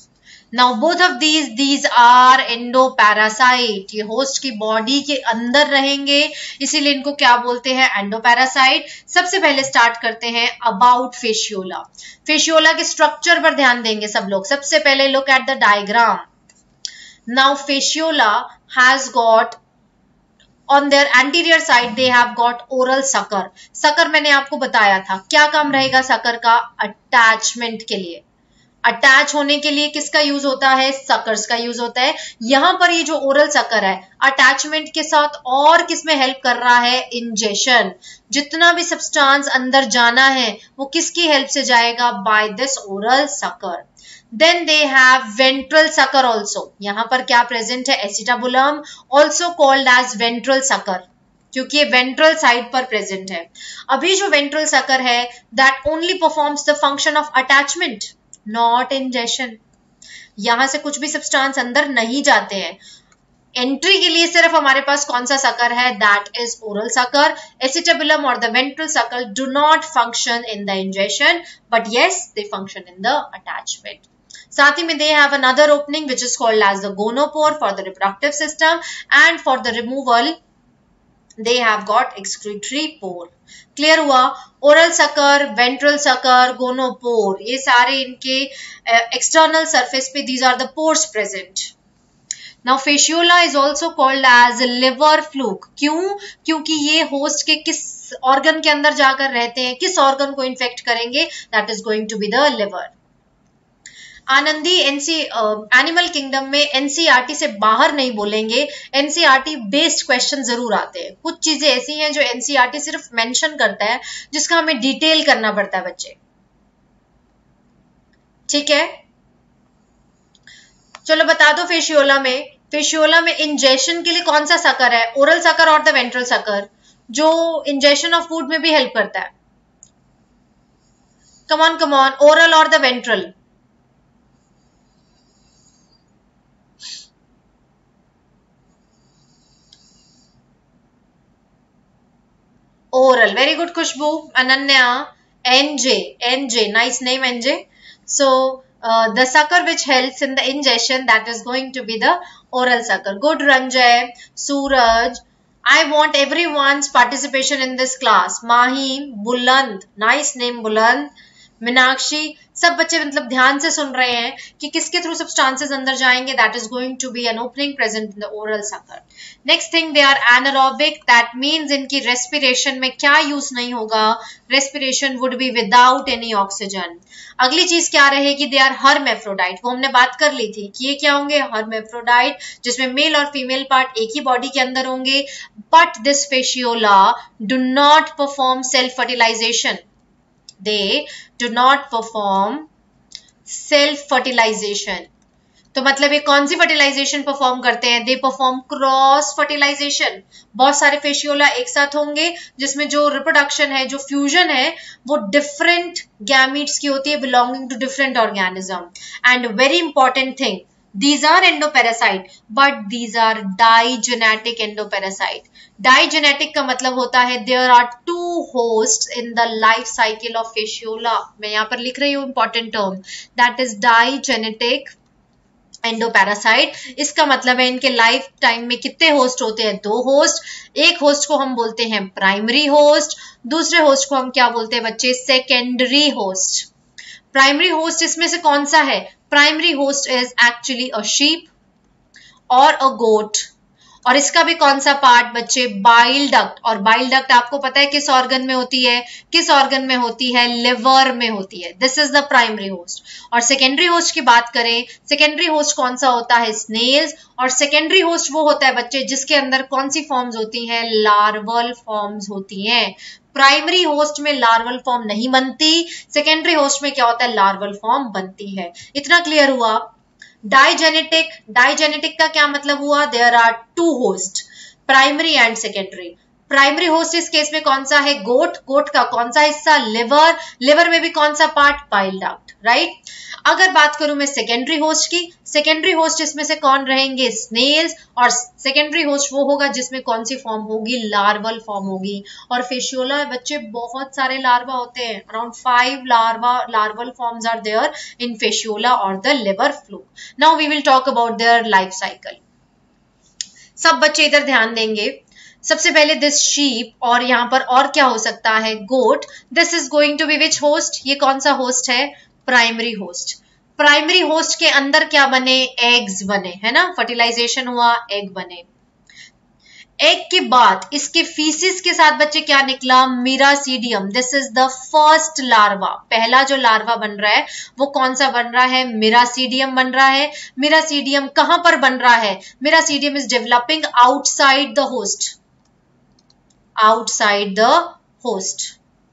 Now both of these these are endoparasite, ये होस्ट की बॉडी के अंदर रहेंगे, इसीलिए इनको क्या बोलते हैं, एंडोपैरासाइट। सबसे पहले स्टार्ट करते हैं अबाउट फेशियोला। फेशियोला के स्ट्रक्चर पर ध्यान देंगे सब लोग। सबसे पहले look at the diagram. Now Fasciola has got on their anterior side they have got oral sucker. sucker मैंने आपको बताया था क्या काम रहेगा sucker का, अटैचमेंट के लिए। अटैच होने के लिए किसका यूज होता है, सकर्स का यूज होता है। यहां पर ये जो ओरल सकर है अटैचमेंट के साथ और किसमें हेल्प कर रहा है, इंजेशन। जितना भी सब्सटेंस अंदर जाना है वो किसकी हेल्प से जाएगा, by this oral sucker. Then they have ventral sucker also. यहां पर क्या प्रेजेंट है, acetabulum, also called as ventral sucker, क्योंकि ये वेंट्रल साइड पर प्रेजेंट है। अभी जो वेंट्रल सकर है that only performs the function of attachment, not ingestion. यहां से कुछ भी सब्सटेंस अंदर नहीं जाते हैं। एंट्री के लिए सिर्फ हमारे पास कौन सा सकर है, that is oral sucker. Acetabulum और the ventral sucker do not function in the ingestion, but yes they function in the attachment. साथ ही में they have another opening which is called as the gonopore for the reproductive system, and for the removal they have got excretory pore. Clear हुआ, oral sucker, ventral sucker, gonopore, ये सारे इनके external surface पे these are the pores present. Now Fasciola is also called as liver fluke. क्यों, क्योंकि ये host के किस ऑर्गन के अंदर जाकर रहते हैं, किस ऑर्गन को इन्फेक्ट करेंगे, that is going to be the liver. Anandi एनसी एनिमल किंगडम में एनसीईआरटी से बाहर नहीं बोलेंगे, एनसीईआरटी बेस्ड क्वेश्चन जरूर आते हैं। कुछ चीजें ऐसी हैं जो एनसीईआरटी सिर्फ मेंशन करता है, जिसका हमें डिटेल करना पड़ता है बच्चे, ठीक है। चलो बता दो, फेशियोला में फेशियोला में इंजेशन के लिए कौन सा सकर है, ओरल सकर और द वेंट्रल सकर, जो इंजेशन ऑफ फूड में भी हेल्प करता है। Come on come on, oral और the ventral, oral. Very good, Khushbu, Ananya, N J, N J, nice name N J. So uh, the sucker which helps in the ingestion, that is going to be the oral sucker. Good, Ranjay, Suraj. I want everyone's participation in this class. Mahi, Buland, nice name Buland. Meenakshi, सब बच्चे मतलब ध्यान से सुन रहे हैं कि किसके through substances अंदर जाएंगे, that is going to be an opening present in the oral sucker. Next thing, they are anaerobic, that means इनकी रेस्पिरेशन में क्या यूज नहीं होगा, respiration would be without any oxygen. अगली चीज क्या रहेगी, दे आर हर्मेफ्रोडाइट, वो हमने बात कर ली थी कि ये क्या होंगे, हर्मेफ्रोडाइट, जिसमें मेल और फीमेल पार्ट एक ही बॉडी के अंदर होंगे। But this Fasciola do not perform self fertilization, they do not perform self fertilization। तो मतलब ये कौन सी फर्टिलाइजेशन परफॉर्म करते हैं, दे परफॉर्म क्रॉस फर्टिलाइजेशन। बहुत सारे फेशियोला एक साथ होंगे जिसमें जो रिप्रोडक्शन है, जो फ्यूजन है, वो डिफरेंट गैमीट्स की होती है, belonging to different organism. And very important thing, these are endoparasite but these are digenetic endoparasite। digenetic का मतलब होता है there are two hosts in the life cycle of fasciola। मैं यहाँ पर लिख रही हूँ important term, that is digenetic endoparasite. इसका मतलब है इनके लाइफ टाइम में कितने होस्ट होते हैं, दो होस्ट। एक होस्ट को हम बोलते हैं प्राइमरी होस्ट, दूसरे होस्ट को हम क्या बोलते हैं बच्चे, सेकेंडरी होस्ट। प्राइमरी होस्ट इसमें से कौन सा है, primary host is actually a sheep और अ गोट। और इसका भी कौन सा पार्ट बच्चे, बाइल डक्ट। और बाइल डक्ट आपको पता है किस ऑर्गन में होती है, किस ऑर्गन में होती है, लिवर में होती है। This is the primary host. और सेकेंडरी होस्ट की बात करें, सेकेंडरी होस्ट कौन सा होता है, स्नेल्स। और सेकेंडरी होस्ट वो होता है बच्चे जिसके अंदर कौन सी फॉर्म्स होती हैं, लार्वल फॉर्म्स होती हैं। प्राइमरी होस्ट में लार्वल फॉर्म नहीं बनती, सेकेंडरी होस्ट में क्या होता है, लार्वल फॉर्म बनती है। इतना क्लियर हुआ। डाइजेनेटिक, डाइजेनेटिक का क्या मतलब हुआ, there are two host, primary and secondary. Primary host इस केस में कौन सा है? गोट। गोट का कौन सा हिस्सा? लिवर। लिवर में भी कौन सा पार्ट? Pile duct, right. अगर बात करूं मैं सेकेंडरी होस्ट की, सेकेंडरी होस्ट इसमें से कौन रहेंगे? स्नेल्स। और सेकेंडरी होस्ट वो होगा जिसमें कौन सी फॉर्म होगी? लार्वल फॉर्म होगी। और फेशियोला बच्चे बहुत सारे लार्वा होते हैं, around five larva larval forms are there in Fasciola और the liver fluke. Now we will talk about their life cycle. सब बच्चे इधर ध्यान देंगे। सबसे पहले दिस शीप, और यहाँ पर और क्या हो सकता है? Goat. This is going to be which host? ये कौन सा होस्ट है? Primary host. प्राइमरी होस्ट के अंदर क्या बने? एग्स बने, है ना, फर्टिलाइजेशन हुआ, एग बने। एग के बाद इसके फीसिस के साथ बच्चे क्या निकला? Miracidium. This is the first larva. पहला जो लार्वा बन रहा है वो कौन सा बन रहा है? मिरासीडियम बन रहा है। मिरासीडियम कहां पर बन रहा है? Miracidium is developing outside the host, outside the host.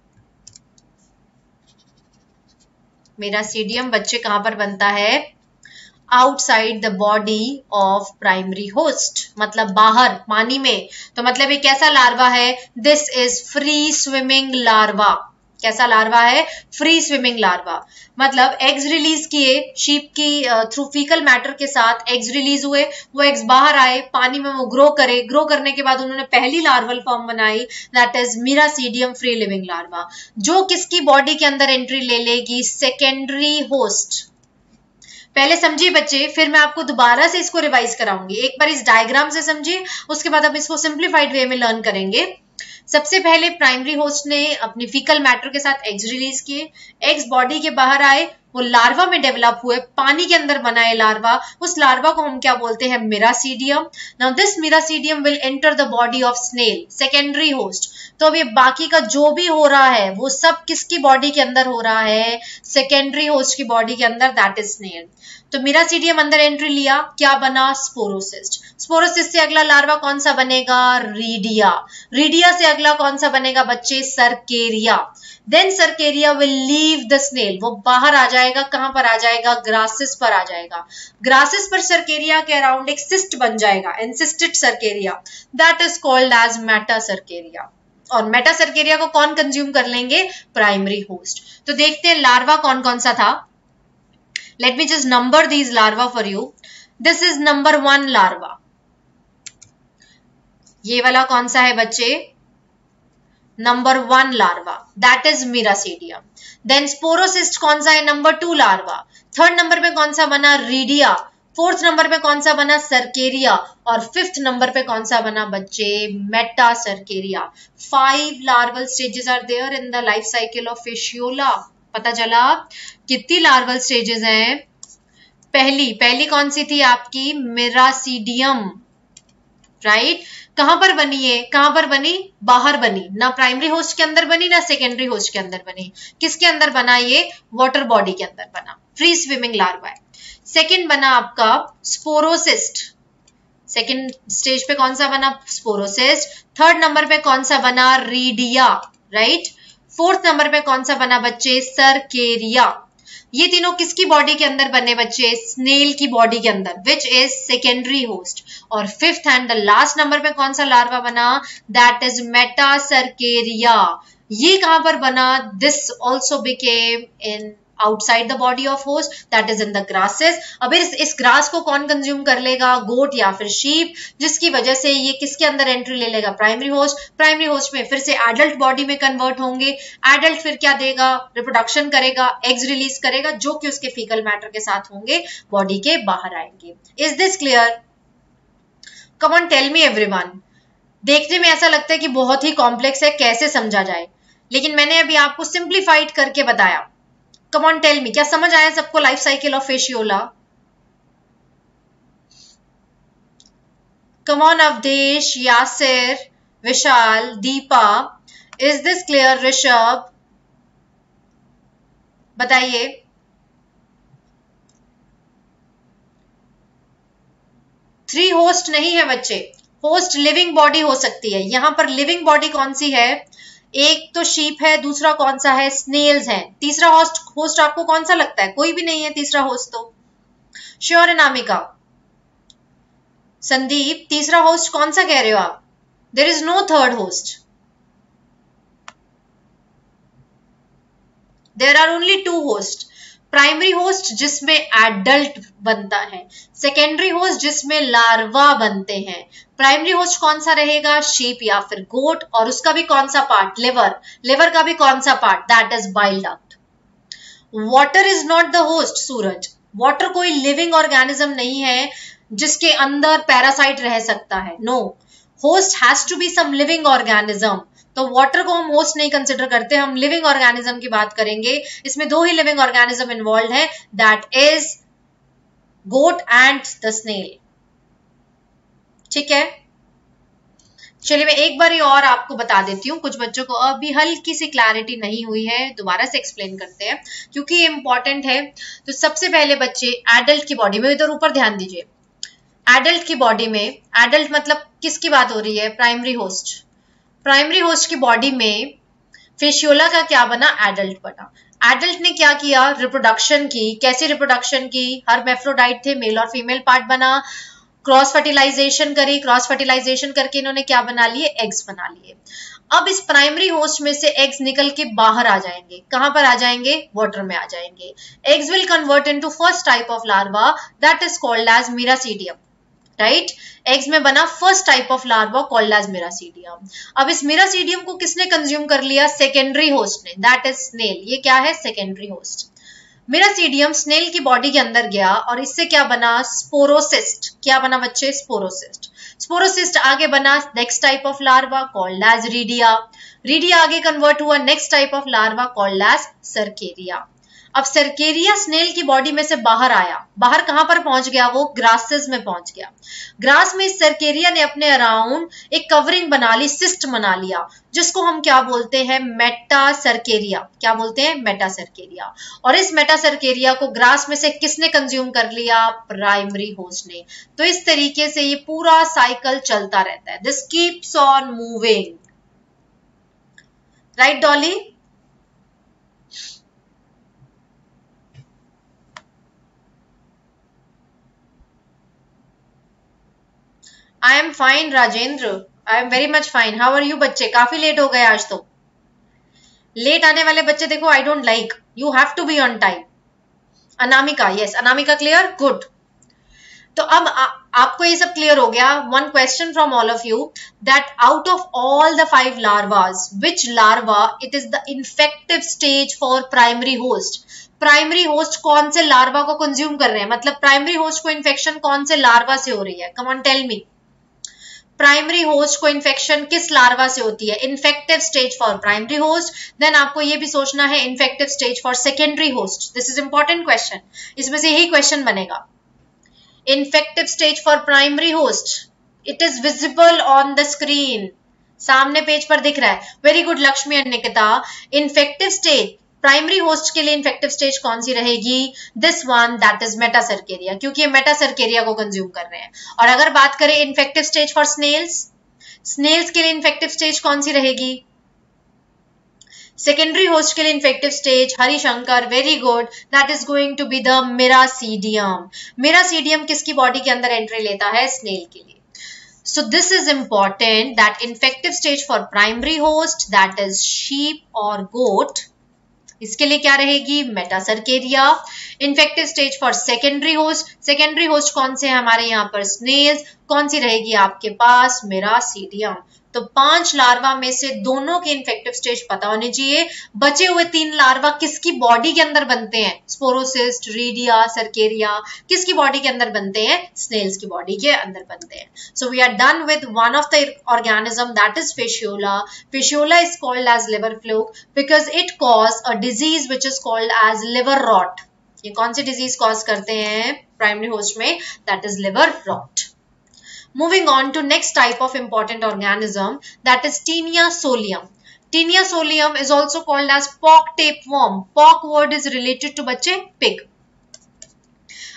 Miracidium बच्चे कहां पर बनता है? Outside the body of primary host, मतलब बाहर पानी में। तो मतलब ये कैसा लार्वा है? This is free swimming larva. कैसा लार्वा है? Free swimming larva. मतलब एग्स रिलीज किए शीप की थ्रू फीकल मैटर के साथ, एग्स रिलीज हुए, वो एग्स बाहर आए, पानी में वो ग्रो करे, ग्रो करने के बाद उन्होंने पहली लार्वल फॉर्म बनाई, that is miracidium free living larva, जो किसकी बॉडी के अंदर एंट्री ले लेगी? Secondary host. पहले समझिए बच्चे, फिर मैं आपको दोबारा से इसको रिवाइज कराऊंगी। एक बार इस डायग्राम से समझिए, उसके बाद हम इसको सिंप्लीफाइड वे में लर्न करेंगे। सबसे पहले प्राइमरी होस्ट ने अपने फीकल मैटर के साथ एग्स रिलीज किए, एग्स बॉडी के बाहर आए, वो लार्वा में डेवलप हुए, पानी के अंदर बनाए लार्वा। उस लार्वा को हम क्या बोलते हैं? Miracidium. Now this miracidium will enter the body of snail, secondary host. तो अब ये बाकी का जो भी हो रहा है वो सब किसकी बॉडी के अंदर हो रहा है? सेकेंडरी होस्ट की बॉडी के अंदर, दैट इज स्नेल। तो मिरासीडियम अंदर एंट्री लिया, क्या बना? स्पोरोसिस्ट। स्पोरोसिस्ट से अगला लार्वा कौन सा बनेगा? रीडिया। रीडिया से अगला कौन सा बनेगा बच्चे? Cercaria. Then cercaria will leave the snail, वो बाहर आ जाएगा, कहां पर आ जाएगा? ग्रासिस पर आ जाएगा। ग्रासिस पर सर्केरिया के अराउंड एक सिस्ट बन जाएगा, encysted cercaria, that is called as meta cercaria. और मेटा सर्केरिया को कौन कंज्यूम कर लेंगे? Primary host. तो देखते हैं लार्वा कौन कौन सा था। Let me just number these larva for you. This is number one larva. ये वाला कौन सा है बच्चे? Number one larva, that is miracidium. Then sporocyst कौन सा है? Number two larva. Third number पे कौन सा बना? रीडिया। फोर्थ नंबर पे कौन सा बना? सर्केरिया। और फिफ्थ नंबर पे कौन सा बना बच्चे? Meta cercaria. Five larval stages are there in the life cycle of Fasciola. पता चला कितनी लार्वल स्टेजेस हैं? पहली पहली कौन सी थी आपकी? Miracidium, right. कहां पर बनी है? कहां पर बनी? बाहर बनी, ना प्राइमरी होस्ट के अंदर बनी ना सेकेंडरी होस्ट के अंदर बनी। किसके अंदर बना? ये वाटर बॉडी के अंदर बना, फ्री स्विमिंग लार्वा है। सेकेंड बना आपका स्पोरोसिस्ट। सेकेंड स्टेज पे कौन सा बना? स्पोरोसिस्ट। थर्ड नंबर पे कौन सा बना? रीडिया, राइट। फोर्थ नंबर पे कौन सा बना बच्चे? सर्केरिया। ये तीनों किसकी बॉडी के अंदर बने बच्चे? स्नेल की बॉडी के अंदर, विच इज सेकेंडरी होस्ट। और fifth and the last number पे कौन सा लार्वा बना? That is meta cercaria. ये कहां पर बना? This also became in outside the body of host, that is in the grasses. अब इस, इस ग्रास को कौन कंज्यूम कर लेगा? गोट या फिर शीप, जिसकी वजह से ये किसके अंदर एंट्री ले लेगा? Primary host. प्राइमरी होस्ट में फिर से एडल्ट बॉडी में कन्वर्ट होंगे। एडल्ट फिर क्या देगा? रिप्रोडक्शन करेगा, एग्स रिलीज करेगा, जो कि उसके फीकल मैटर के साथ होंगे, बॉडी के बाहर आएंगे। Is this clear? Come on tell me everyone. देखने में ऐसा लगता है कि बहुत ही कॉम्प्लेक्स है, कैसे समझा जाए, लेकिन मैंने अभी आपको सिंप्लीफाइड करके बताया। कम ऑन टेल मी, क्या समझ आया सबको life cycle of Fasciola? Come on Avdhesh, Yasir, Vishal, Deepa, is this clear? Rishabh बताइए। थ्री होस्ट नहीं है बच्चे, होस्ट लिविंग बॉडी हो सकती है। यहां पर लिविंग बॉडी कौन सी है? एक तो शीप है, दूसरा कौन सा है? स्नेल्स है। तीसरा होस्ट होस्ट आपको कौन सा लगता है? कोई भी नहीं है तीसरा होस्ट तो। श्योर अनामिका? संदीप, तीसरा होस्ट कौन सा कह रहे हो आप? There is no third host, there are only two host. Primary host जिसमें एडल्ट बनता है, सेकेंडरी होस्ट जिसमें लार्वा बनते हैं। प्राइमरी होस्ट कौन सा रहेगा, शीप या फिर गोट, और उसका भी कौन सा पार्ट, लिवर, लिवर का भी कौन सा part, that is bile duct. Water is not the host, Suraj, water कोई लिविंग ऑर्गेनिज्म नहीं है जिसके अंदर पैरासाइट रह सकता है, no, host has to be some living organism. तो वाटर को हम होस्ट नहीं कंसिडर करते, हम लिविंग ऑर्गेनिज्म की बात करेंगे। इसमें दो ही लिविंग ऑर्गेनिज्म इन्वॉल्व है, that is goat and the snail. ठीक है, चलिए मैं एक बार और आपको बता देती हूँ, कुछ बच्चों को अभी हल्की सी क्लैरिटी नहीं हुई है, दोबारा से एक्सप्लेन करते हैं क्योंकि ये इंपॉर्टेंट है। तो सबसे पहले बच्चे एडल्ट की बॉडी में, इधर ऊपर ध्यान दीजिए, एडल्ट की बॉडी में, एडल्ट मतलब किसकी बात हो रही है, प्राइमरी होस्ट। प्राइमरी होस्ट की बॉडी में फेशियोला का क्या बना, एडल्ट बना। एडल्ट ने क्या किया, रिप्रोडक्शन की। कैसी रिप्रोडक्शन की, हर्मेफ्रोडाइट थे, मेल और फीमेल पार्ट बना, क्रॉस फर्टिलाइजेशन करी, क्रॉस फर्टिलाइजेशन करके इन्होंने क्या बना लिए, एग्स बना लिए। अब इस प्राइमरी होस्ट में से एग्स निकल के बाहर आ जाएंगे, कहां पर आ जाएंगे, वाटर में आ जाएंगे। Eggs will convert into first type of larva that is called as miracidium, right. Eggs में बना first type of larva called as miracidium. अब इस मिरासीडियम को किसने कंज्यूम कर लिया, सेकेंडरी होस्ट ने, दैट इज स्नेल। ये क्या है, सेकेंडरी होस्ट। मिरासीडियम स्नेल की बॉडी के अंदर गया और इससे क्या बना, स्पोरोसिस्ट। क्या बना बच्चे, स्पोरोसिस्ट। स्पोरोसिस्ट आगे बना next type of larva called as redia. Redia आगे कन्वर्ट हुआ next type of larva called as cercaria. अब सर्केरिया स्नेल की बॉडी में से बाहर आया, बाहर कहां पर पहुंच गया, वो ग्रासेस में पहुंच गया। ग्रास में सर्केरिया ने अपने अराउंड एक कवरिंग बना ली, सिस्ट बना लिया, जिसको हम क्या बोलते हैं, मेटा सर्केरिया। क्या बोलते हैं, मेटा सर्केरिया। और इस मेटा सर्केरिया को ग्रास में से किसने कंज्यूम कर लिया, प्राइमरी होस्ट ने। तो इस तरीके से ये पूरा साइकिल चलता रहता है, this keeps on moving, right Dolly. I am fine Rajendra, I am very much fine, how are you बच्चे। काफी लेट हो गए आज तो। लेट आने वाले बच्चे देखो, I don't like, you have to be on time. Anamika, yes Anamika, clear, good. तो अब आ, आपको ये सब क्लियर हो गया। One question from all of you, that out of all the five larvas, which larva it is the infective stage for primary host. Primary host कौन से लार्वा को कंज्यूम कर रहे हैं, मतलब प्राइमरी होस्ट को इन्फेक्शन कौन से लार्वा से हो रही है, come on tell me. Primary host को इन्फेक्शन किस लार्वा से होती है, infective stage for primary host. Then आपको ये भी सोचना है infective stage for secondary host, this is important question, इसमें से यही क्वेश्चन बनेगा। Infective stage for primary host, it is visible on the screen, सामने पेज पर दिख रहा है, very good Lakshmi and Nikita. Infective stage primary host के लिए इन्फेक्टिव स्टेज कौन सी रहेगी, this one, that is metacercaria, क्योंकि ये मेटासर्केरिया को कंज्यूम कर रहे हैं। और अगर बात करें infective stage for snails, snails के लिए इन्फेक्टिव स्टेज कौन सी रहेगी, सेकेंडरी होस्ट के लिए infective stage, Harishankar, very good, that is going to be the miracidium. Miracidium किसकी बॉडी के अंदर एंट्री लेता है, स्नेल के लिए। So this is important that infective stage for primary host, that is sheep or goat, इसके लिए क्या रहेगी, metacercaria. Infective stage for secondary host, secondary host कौन से है हमारे यहाँ पर, स्नेल्स, कौन सी रहेगी आपके पास, मिरासीडियम। तो पांच लार्वा में से दोनों के इन्फेक्टिव स्टेज पता होने चाहिए। बचे हुए तीन लार्वा किसकी बॉडी के अंदर बनते हैं, स्पोरोसिस्ट, रीडिया, सर्केरिया, किसकी बॉडी के अंदर बनते हैं, स्नेल्स की बॉडी के अंदर बनते हैं। So we are done with one of the organism, that is Fasciola. Fasciola is called as liver fluke because it cause a disease which is called as liver rot. ये कौन सी disease cause करते हैं primary host में, that is liver rot. Moving on to next type of important organism, that is Taenia solium. Taenia solium is also called as pork tapeworm. Pork word is related to बच्चे pig.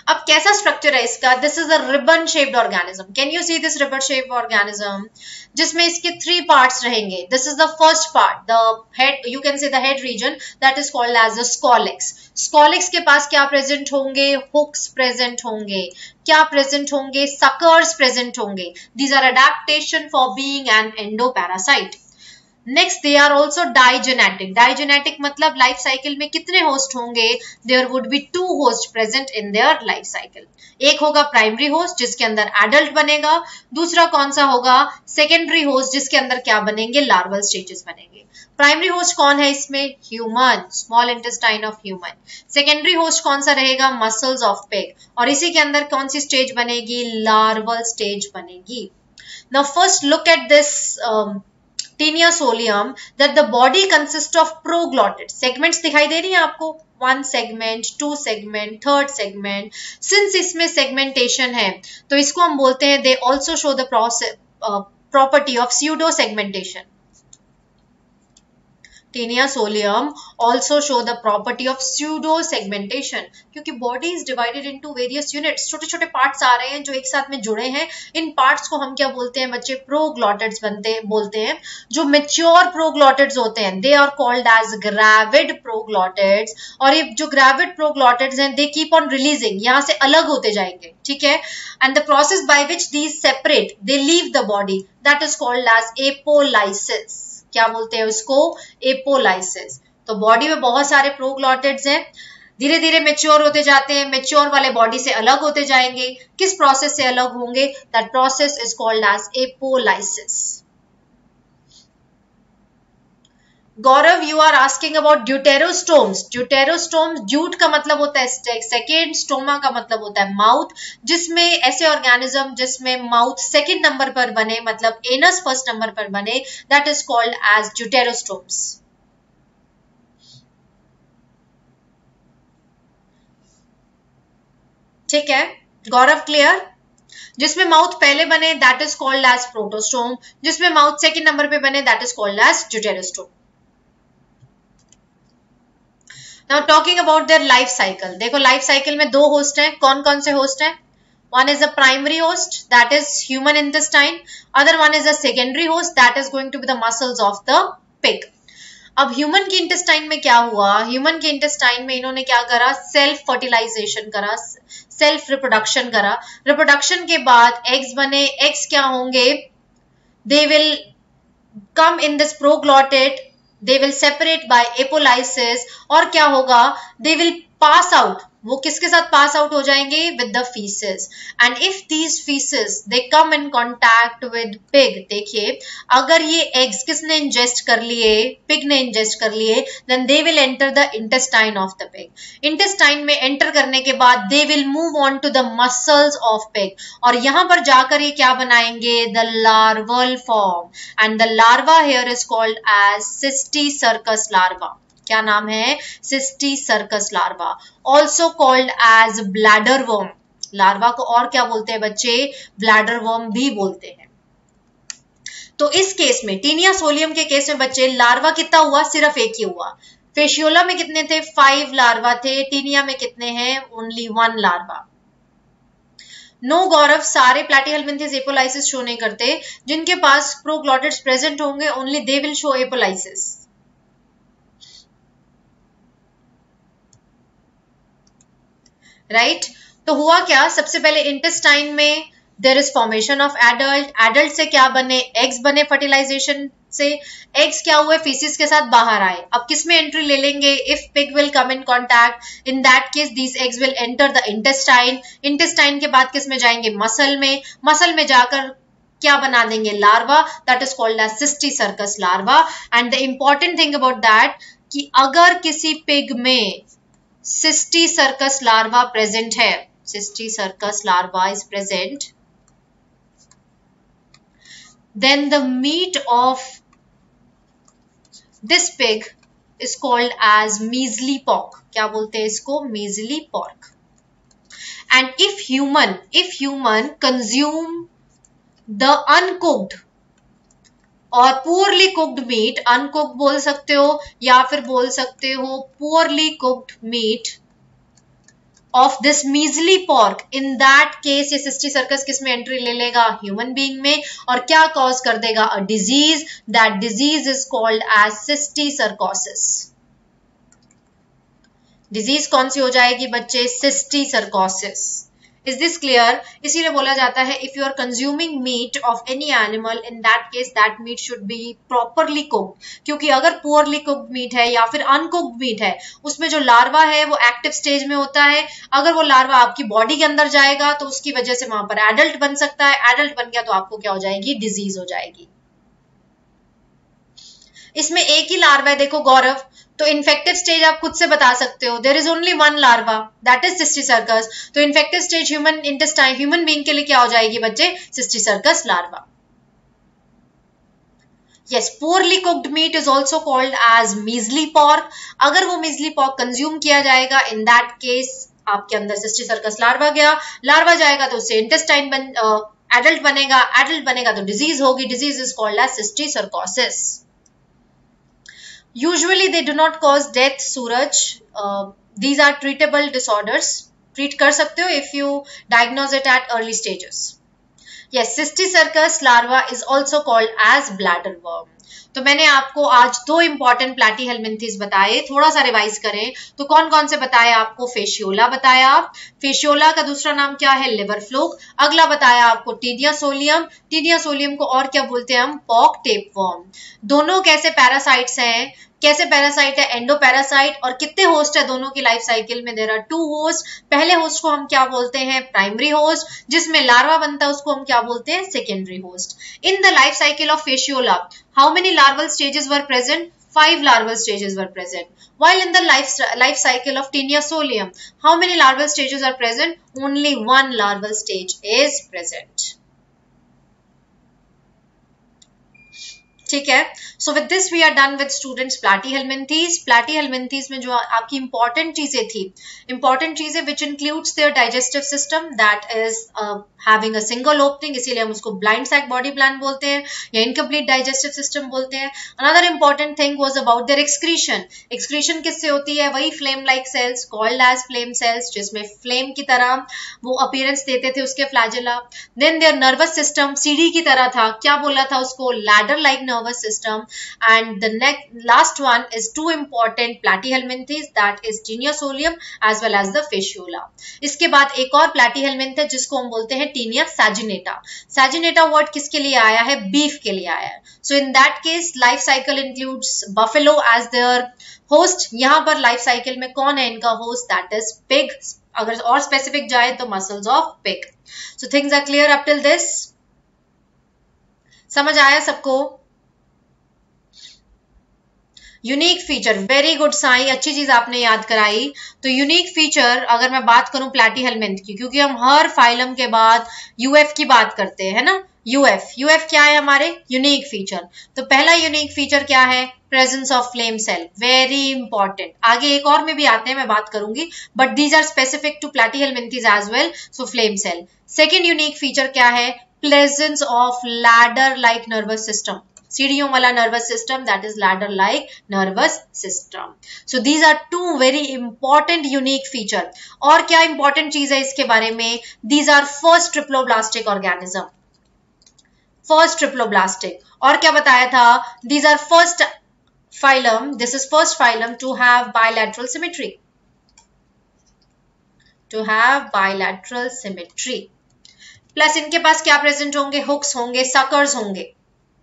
अब कैसा structure है इसका? This is a ribbon shaped organism. Can you see this ribbon shaped organism, जिसमें इसके three parts रहेंगे. This is the first part, the head, you can say the head region, that is called as the scolex. Scolex के पास क्या present होंगे? Hooks present होंगे. क्या present होंगे? सकर्स प्रेजेंट होंगे. These are adaptation for being an endoparasite. Next, they are also digenetic. Digenetic मतलब life cycle में कितने होस्ट होंगे? There would be two host present in their life cycle. एक होगा प्राइमरी होस्ट जिसके अंदर एडल्ट बनेगा. दूसरा कौन सा होगा? सेकेंडरी होस्ट जिसके अंदर क्या बनेंगे? लार्वल स्टेजेस बनेंगे. प्राइमरी होस्ट कौन है इसमें? Human, small intestine of human. Secondary host कौन सा रहेगा? Muscles of pig. और इसी के अंदर कौन सी स्टेज बनेगी? लार्वल स्टेज बनेगी. Now first look at this Taenia solium, that the body consists of proglottids. Segments दिखाई दे रही है आपको? One segment, two segment, third segment. Since इसमें segmentation है, तो इसको हम बोलते हैं they also show the process, uh, property of pseudo segmentation. Taenia solium also show the property of pseudo segmentation, क्योंकि body is divided into various units. छोटे छोटे parts आ रहे हैं जो एक साथ में जुड़े हैं. इन parts को हम क्या बोलते हैं बच्चे? proglottids बनते बोलते हैं. जो mature proglottids होते हैं, they are called as gravid proglottids. और ये जो gravid proglottids हैं, they keep on releasing, यहाँ से अलग होते जाएंगे, ठीक है. And the process by which these separate, they leave the body, that is called as apolysis. क्या बोलते हैं उसको? एपोलाइसिस. तो बॉडी में बहुत सारे प्रोग्लॉटिड्स हैं, धीरे धीरे मेच्योर होते जाते हैं. मेच्योर वाले बॉडी से अलग होते जाएंगे. किस प्रोसेस से अलग होंगे? That process is called as apolysis. Gaurav, you are asking about deuterostomes. Deuterostomes, deut का मतलब होता है सेकेंड, स्टोमा का मतलब होता है माउथ. जिसमें ऐसे ऑर्गेनिज्म जिसमें माउथ सेकेंड नंबर पर बने, मतलब एनस फर्स्ट नंबर पर बने, that is called as deuterostomes. ठीक है गौरव, क्लियर? जिसमें माउथ पहले बने that is called as protostome. जिसमें माउथ सेकेंड नंबर पे बने that is called as deuterostome. Now talking about their life cycle. देखो लाइफ साइकिल में दो होस्ट हैं. कौन कौन से होस्ट हैं? One is the primary host, that is human intestine. Other one is the secondary host, that is going to be the muscles of the pig. अब human के इंटेस्टाइन में क्या हुआ? ह्यूमन के इंटेस्टाइन में इन्होंने क्या करा? सेल्फ फर्टिलाइजेशन करा, सेल्फ रिप्रोडक्शन करा. रिप्रोडक्शन के बाद एग्स बने. एग्स क्या होंगे? They will come in this proglottid, they will separate by apolysis. और क्या होगा? they will pass out. वो किसके साथ पास आउट हो जाएंगे? with the feces. and if these feces they come in contact with pig, देखिए अगर ये eggs किसने ingest कर लिए? pig ने ingest कर लिए, then they will enter the intestine of the pig. intestine में enter करने के बाद they will move on to the muscles of pig. और यहाँ पर जाकर ये क्या बनाएंगे? the larval form. and the larva here is called as Cysticercus larva. क्या नाम है? Cysticercus larva. Also called as bladder worm. Larva को और क्या बोलते हैं बच्चे? ब्लैडर वर्म भी बोलते हैं. तो इस केस में, टीनिया सोलियम के केस में बच्चे, लार्वा कितना हुआ? सिर्फ एक ही हुआ. फेशियोला में कितने थे? फाइव लार्वा थे. टीनिया में कितने हैं? Only one larva. No Gaurav, सारे प्लैटीहेल्मिन्थेस एपोलाइसिस शो नहीं करते. जिनके पास प्रोग्लॉटिड्स प्रेजेंट होंगे only they will show apolysis. Right right? तो हुआ क्या? सबसे पहले इंटेस्टाइन में there is formation of adult. Adult से क्या बने? एग्स बने फर्टिलाइजेशन से. एग्स क्या हुए? फीसिस के साथ बाहर आए. अब किस में एंट्री ले लेंगे? If pig will come in contact, in that case these eggs will enter the intestine. Intestine के बाद किस में जाएंगे? मसल में. मसल में जाकर क्या बना देंगे? Larva. That is called as cysticercus larva. And the important thing about that कि अगर किसी पिग में Cysticercus larva present है, Cysticercus larva is present, then the meat of this pig is called as measly pork. क्या बोलते हैं इसको? measly pork. And if human, if human consume the uncooked और पुअरली कुक्ड मीट, अनकुक्ड बोल सकते हो या फिर बोल सकते हो poorly cooked meat, of this measly pork, in that case ये सिस्टी सर्कस किस में एंट्री ले लेगा? ह्यूमन बीइंग में, और क्या कॉज कर देगा? A disease. That disease is called as cysticercosis. Disease कौन सी हो जाएगी बच्चे? Cysticercosis. Is this clear? इसीलिए बोला जाता है if you are consuming meat of any animal, in that case that meat should be properly cooked, क्योंकि अगर पुअरली कुक्ड मीट है या फिर अनकुक्ड मीट है, उसमें जो लार्वा है वो एक्टिव स्टेज में होता है. अगर वो लार्वा आपकी बॉडी के अंदर जाएगा तो उसकी वजह से वहां पर एडल्ट बन सकता है. एडल्ट बन गया तो आपको क्या हो जाएगी? डिजीज हो जाएगी. इसमें एक ही लार्वा है, देखो गौरव, तो इन्फेक्टिव स्टेज आप खुद से बता सकते हो. There is only one larva, that is cysticercus. तो infective stage human intestine, human being के लिए क्या हो जाएगी बच्चे? Cysticercus larva. Yes, poorly cooked meat is also called as measly pork. अगर वो measly pork कंज्यूम किया जाएगा, in that case आपके अंदर सिस्टी सर्कस लार्वा गया. लार्वा जाएगा तो उससे इंटेस्टाइन बन एडल्ट uh, बनेगा. एडल्ट बनेगा तो डिजीज होगी. Disease is called as cysticercosis. Usually they do not cause death, Suraj. Uh, these are treatable disorders. Treat कर सकते हो if you diagnose it at early stages. Yes, cysticercus larva is also called as bladder worm. तो मैंने आपको आज दो important platy helminths बताए. थोड़ा सा रिवाइज करें तो कौन कौन से बताया आपको? फेशियोला बताया. फेशियोला का दूसरा नाम क्या है? Liver fluke. अगला बताया आपको टीनिया सोलियम. टीनिया सोलियम को और क्या बोलते हैं हम? Pork tapeworm. दोनों कैसे पैरासाइट्स हैं? कैसे पैरासाइट है? Endoparasite. और कितने होस्ट है दोनों की लाइफ साइकिल में? There are two host. पहले होस्ट को हम क्या बोलते हैं? Primary host. जिसमें लार्वा बनता है उसको हम क्या बोलते हैं? Secondary host. In the life cycle of Fasciola, how many larval stages were present? Five larval stages were present. While in the life, life cycle of Taenia solium, how many larval stages are present? Only one larval stage is present. ठीक है. So with this we are done with students platyhelminthes. Platyhelminthes में जो आपकी important चीजें थी, important चीजें which includes their digestive system that is having a single opening, इसीलिए हम उसको ब्लाइंड सैक बॉडी प्लान बोलते हैं या इनकम्प्लीट डाइजेस्टिव सिस्टम बोलते हैं. Another important thing was about their excretion. Excretion किससे होती है? वही flame like cells called as flame cells, जिसमें फ्लेम की तरह वो अपीयरेंस देते थे उसके flagella. Then their nervous system सीढ़ी की तरह था. क्या बोला था उसको? Ladder like nervous system. And the next last one is two important platyhelminthes, that is Taenia solium as well as the fasciola. इसके बाद एक और platyhelminth है जिसको हम बोलते हैं Taenia saginata. Saginata word किसके लिए आया है? बीफ के लिए आया है. So in that case life cycle includes buffalo as their host. यहाँ पर लाइफ साइकिल में कौन है इनका होस्ट? That is pig. अगर और स्पेसिफिक जाए तो muscles of pig. So things are clear up till this? समझ आया सबको? Unique feature, very good Sai, अच्छी चीज आपने याद कराई. तो यूनिक फीचर अगर मैं बात करूं प्लैटीहेलमिंथ की, क्योंकि हम हर फाइलम के बाद यूएफ की बात करते हैं, है ना? यूएफ यूएफ क्या है हमारे? Unique feature. तो पहला यूनिक फीचर क्या है? Presence of flame cell. Very important. आगे एक और में भी आते हैं, मैं बात करूंगी, but these are specific to platyhelminthes as well. So flame cell. Second unique feature क्या है? Presence of ladder like nervous system. सीढ़ियों वाला nervous system, that is ladder like nervous system. So these are two very important unique feature. और क्या important चीज है इसके बारे में? These are first triploblastic organism. First triploblastic. और क्या बताया था? These are first phylum, this is first phylum to have bilateral symmetry. To have bilateral symmetry. Plus इनके पास क्या प्रेजेंट होंगे? हुक्स होंगे, सकर्स होंगे.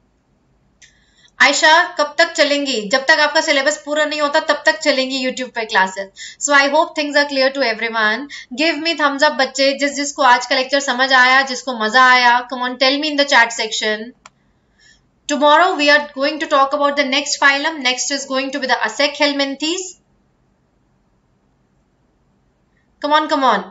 आयशा कब तक चलेंगी? जब तक आपका सिलेबस पूरा नहीं होता तब तक चलेंगी यूट्यूब पे classes. So I hope things are clear to everyone. Give me thumbs up बच्चे, जिस जिसको आज का लेक्चर समझ आया, जिसको मजा आया. Come on tell me in the chat section. Tomorrow we are going to talk about the next phylum. Next is going to be the aschelminthes. Come on come on.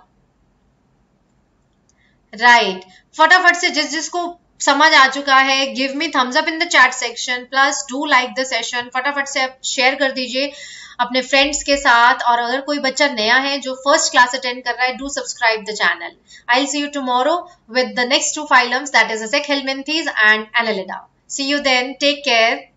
Right, फटाफट से जिस जिसको समझ आ चुका है, give me thumbs up in the chat section. Plus do like the session. फटाफट से आप शेयर कर दीजिए अपने फ्रेंड्स के साथ. और अगर कोई बच्चा नया है जो फर्स्ट क्लास अटेंड कर रहा है, do subscribe the channel. I will see you tomorrow with the next two phylums, that is aschelminthes and annelida. See you then. Take care.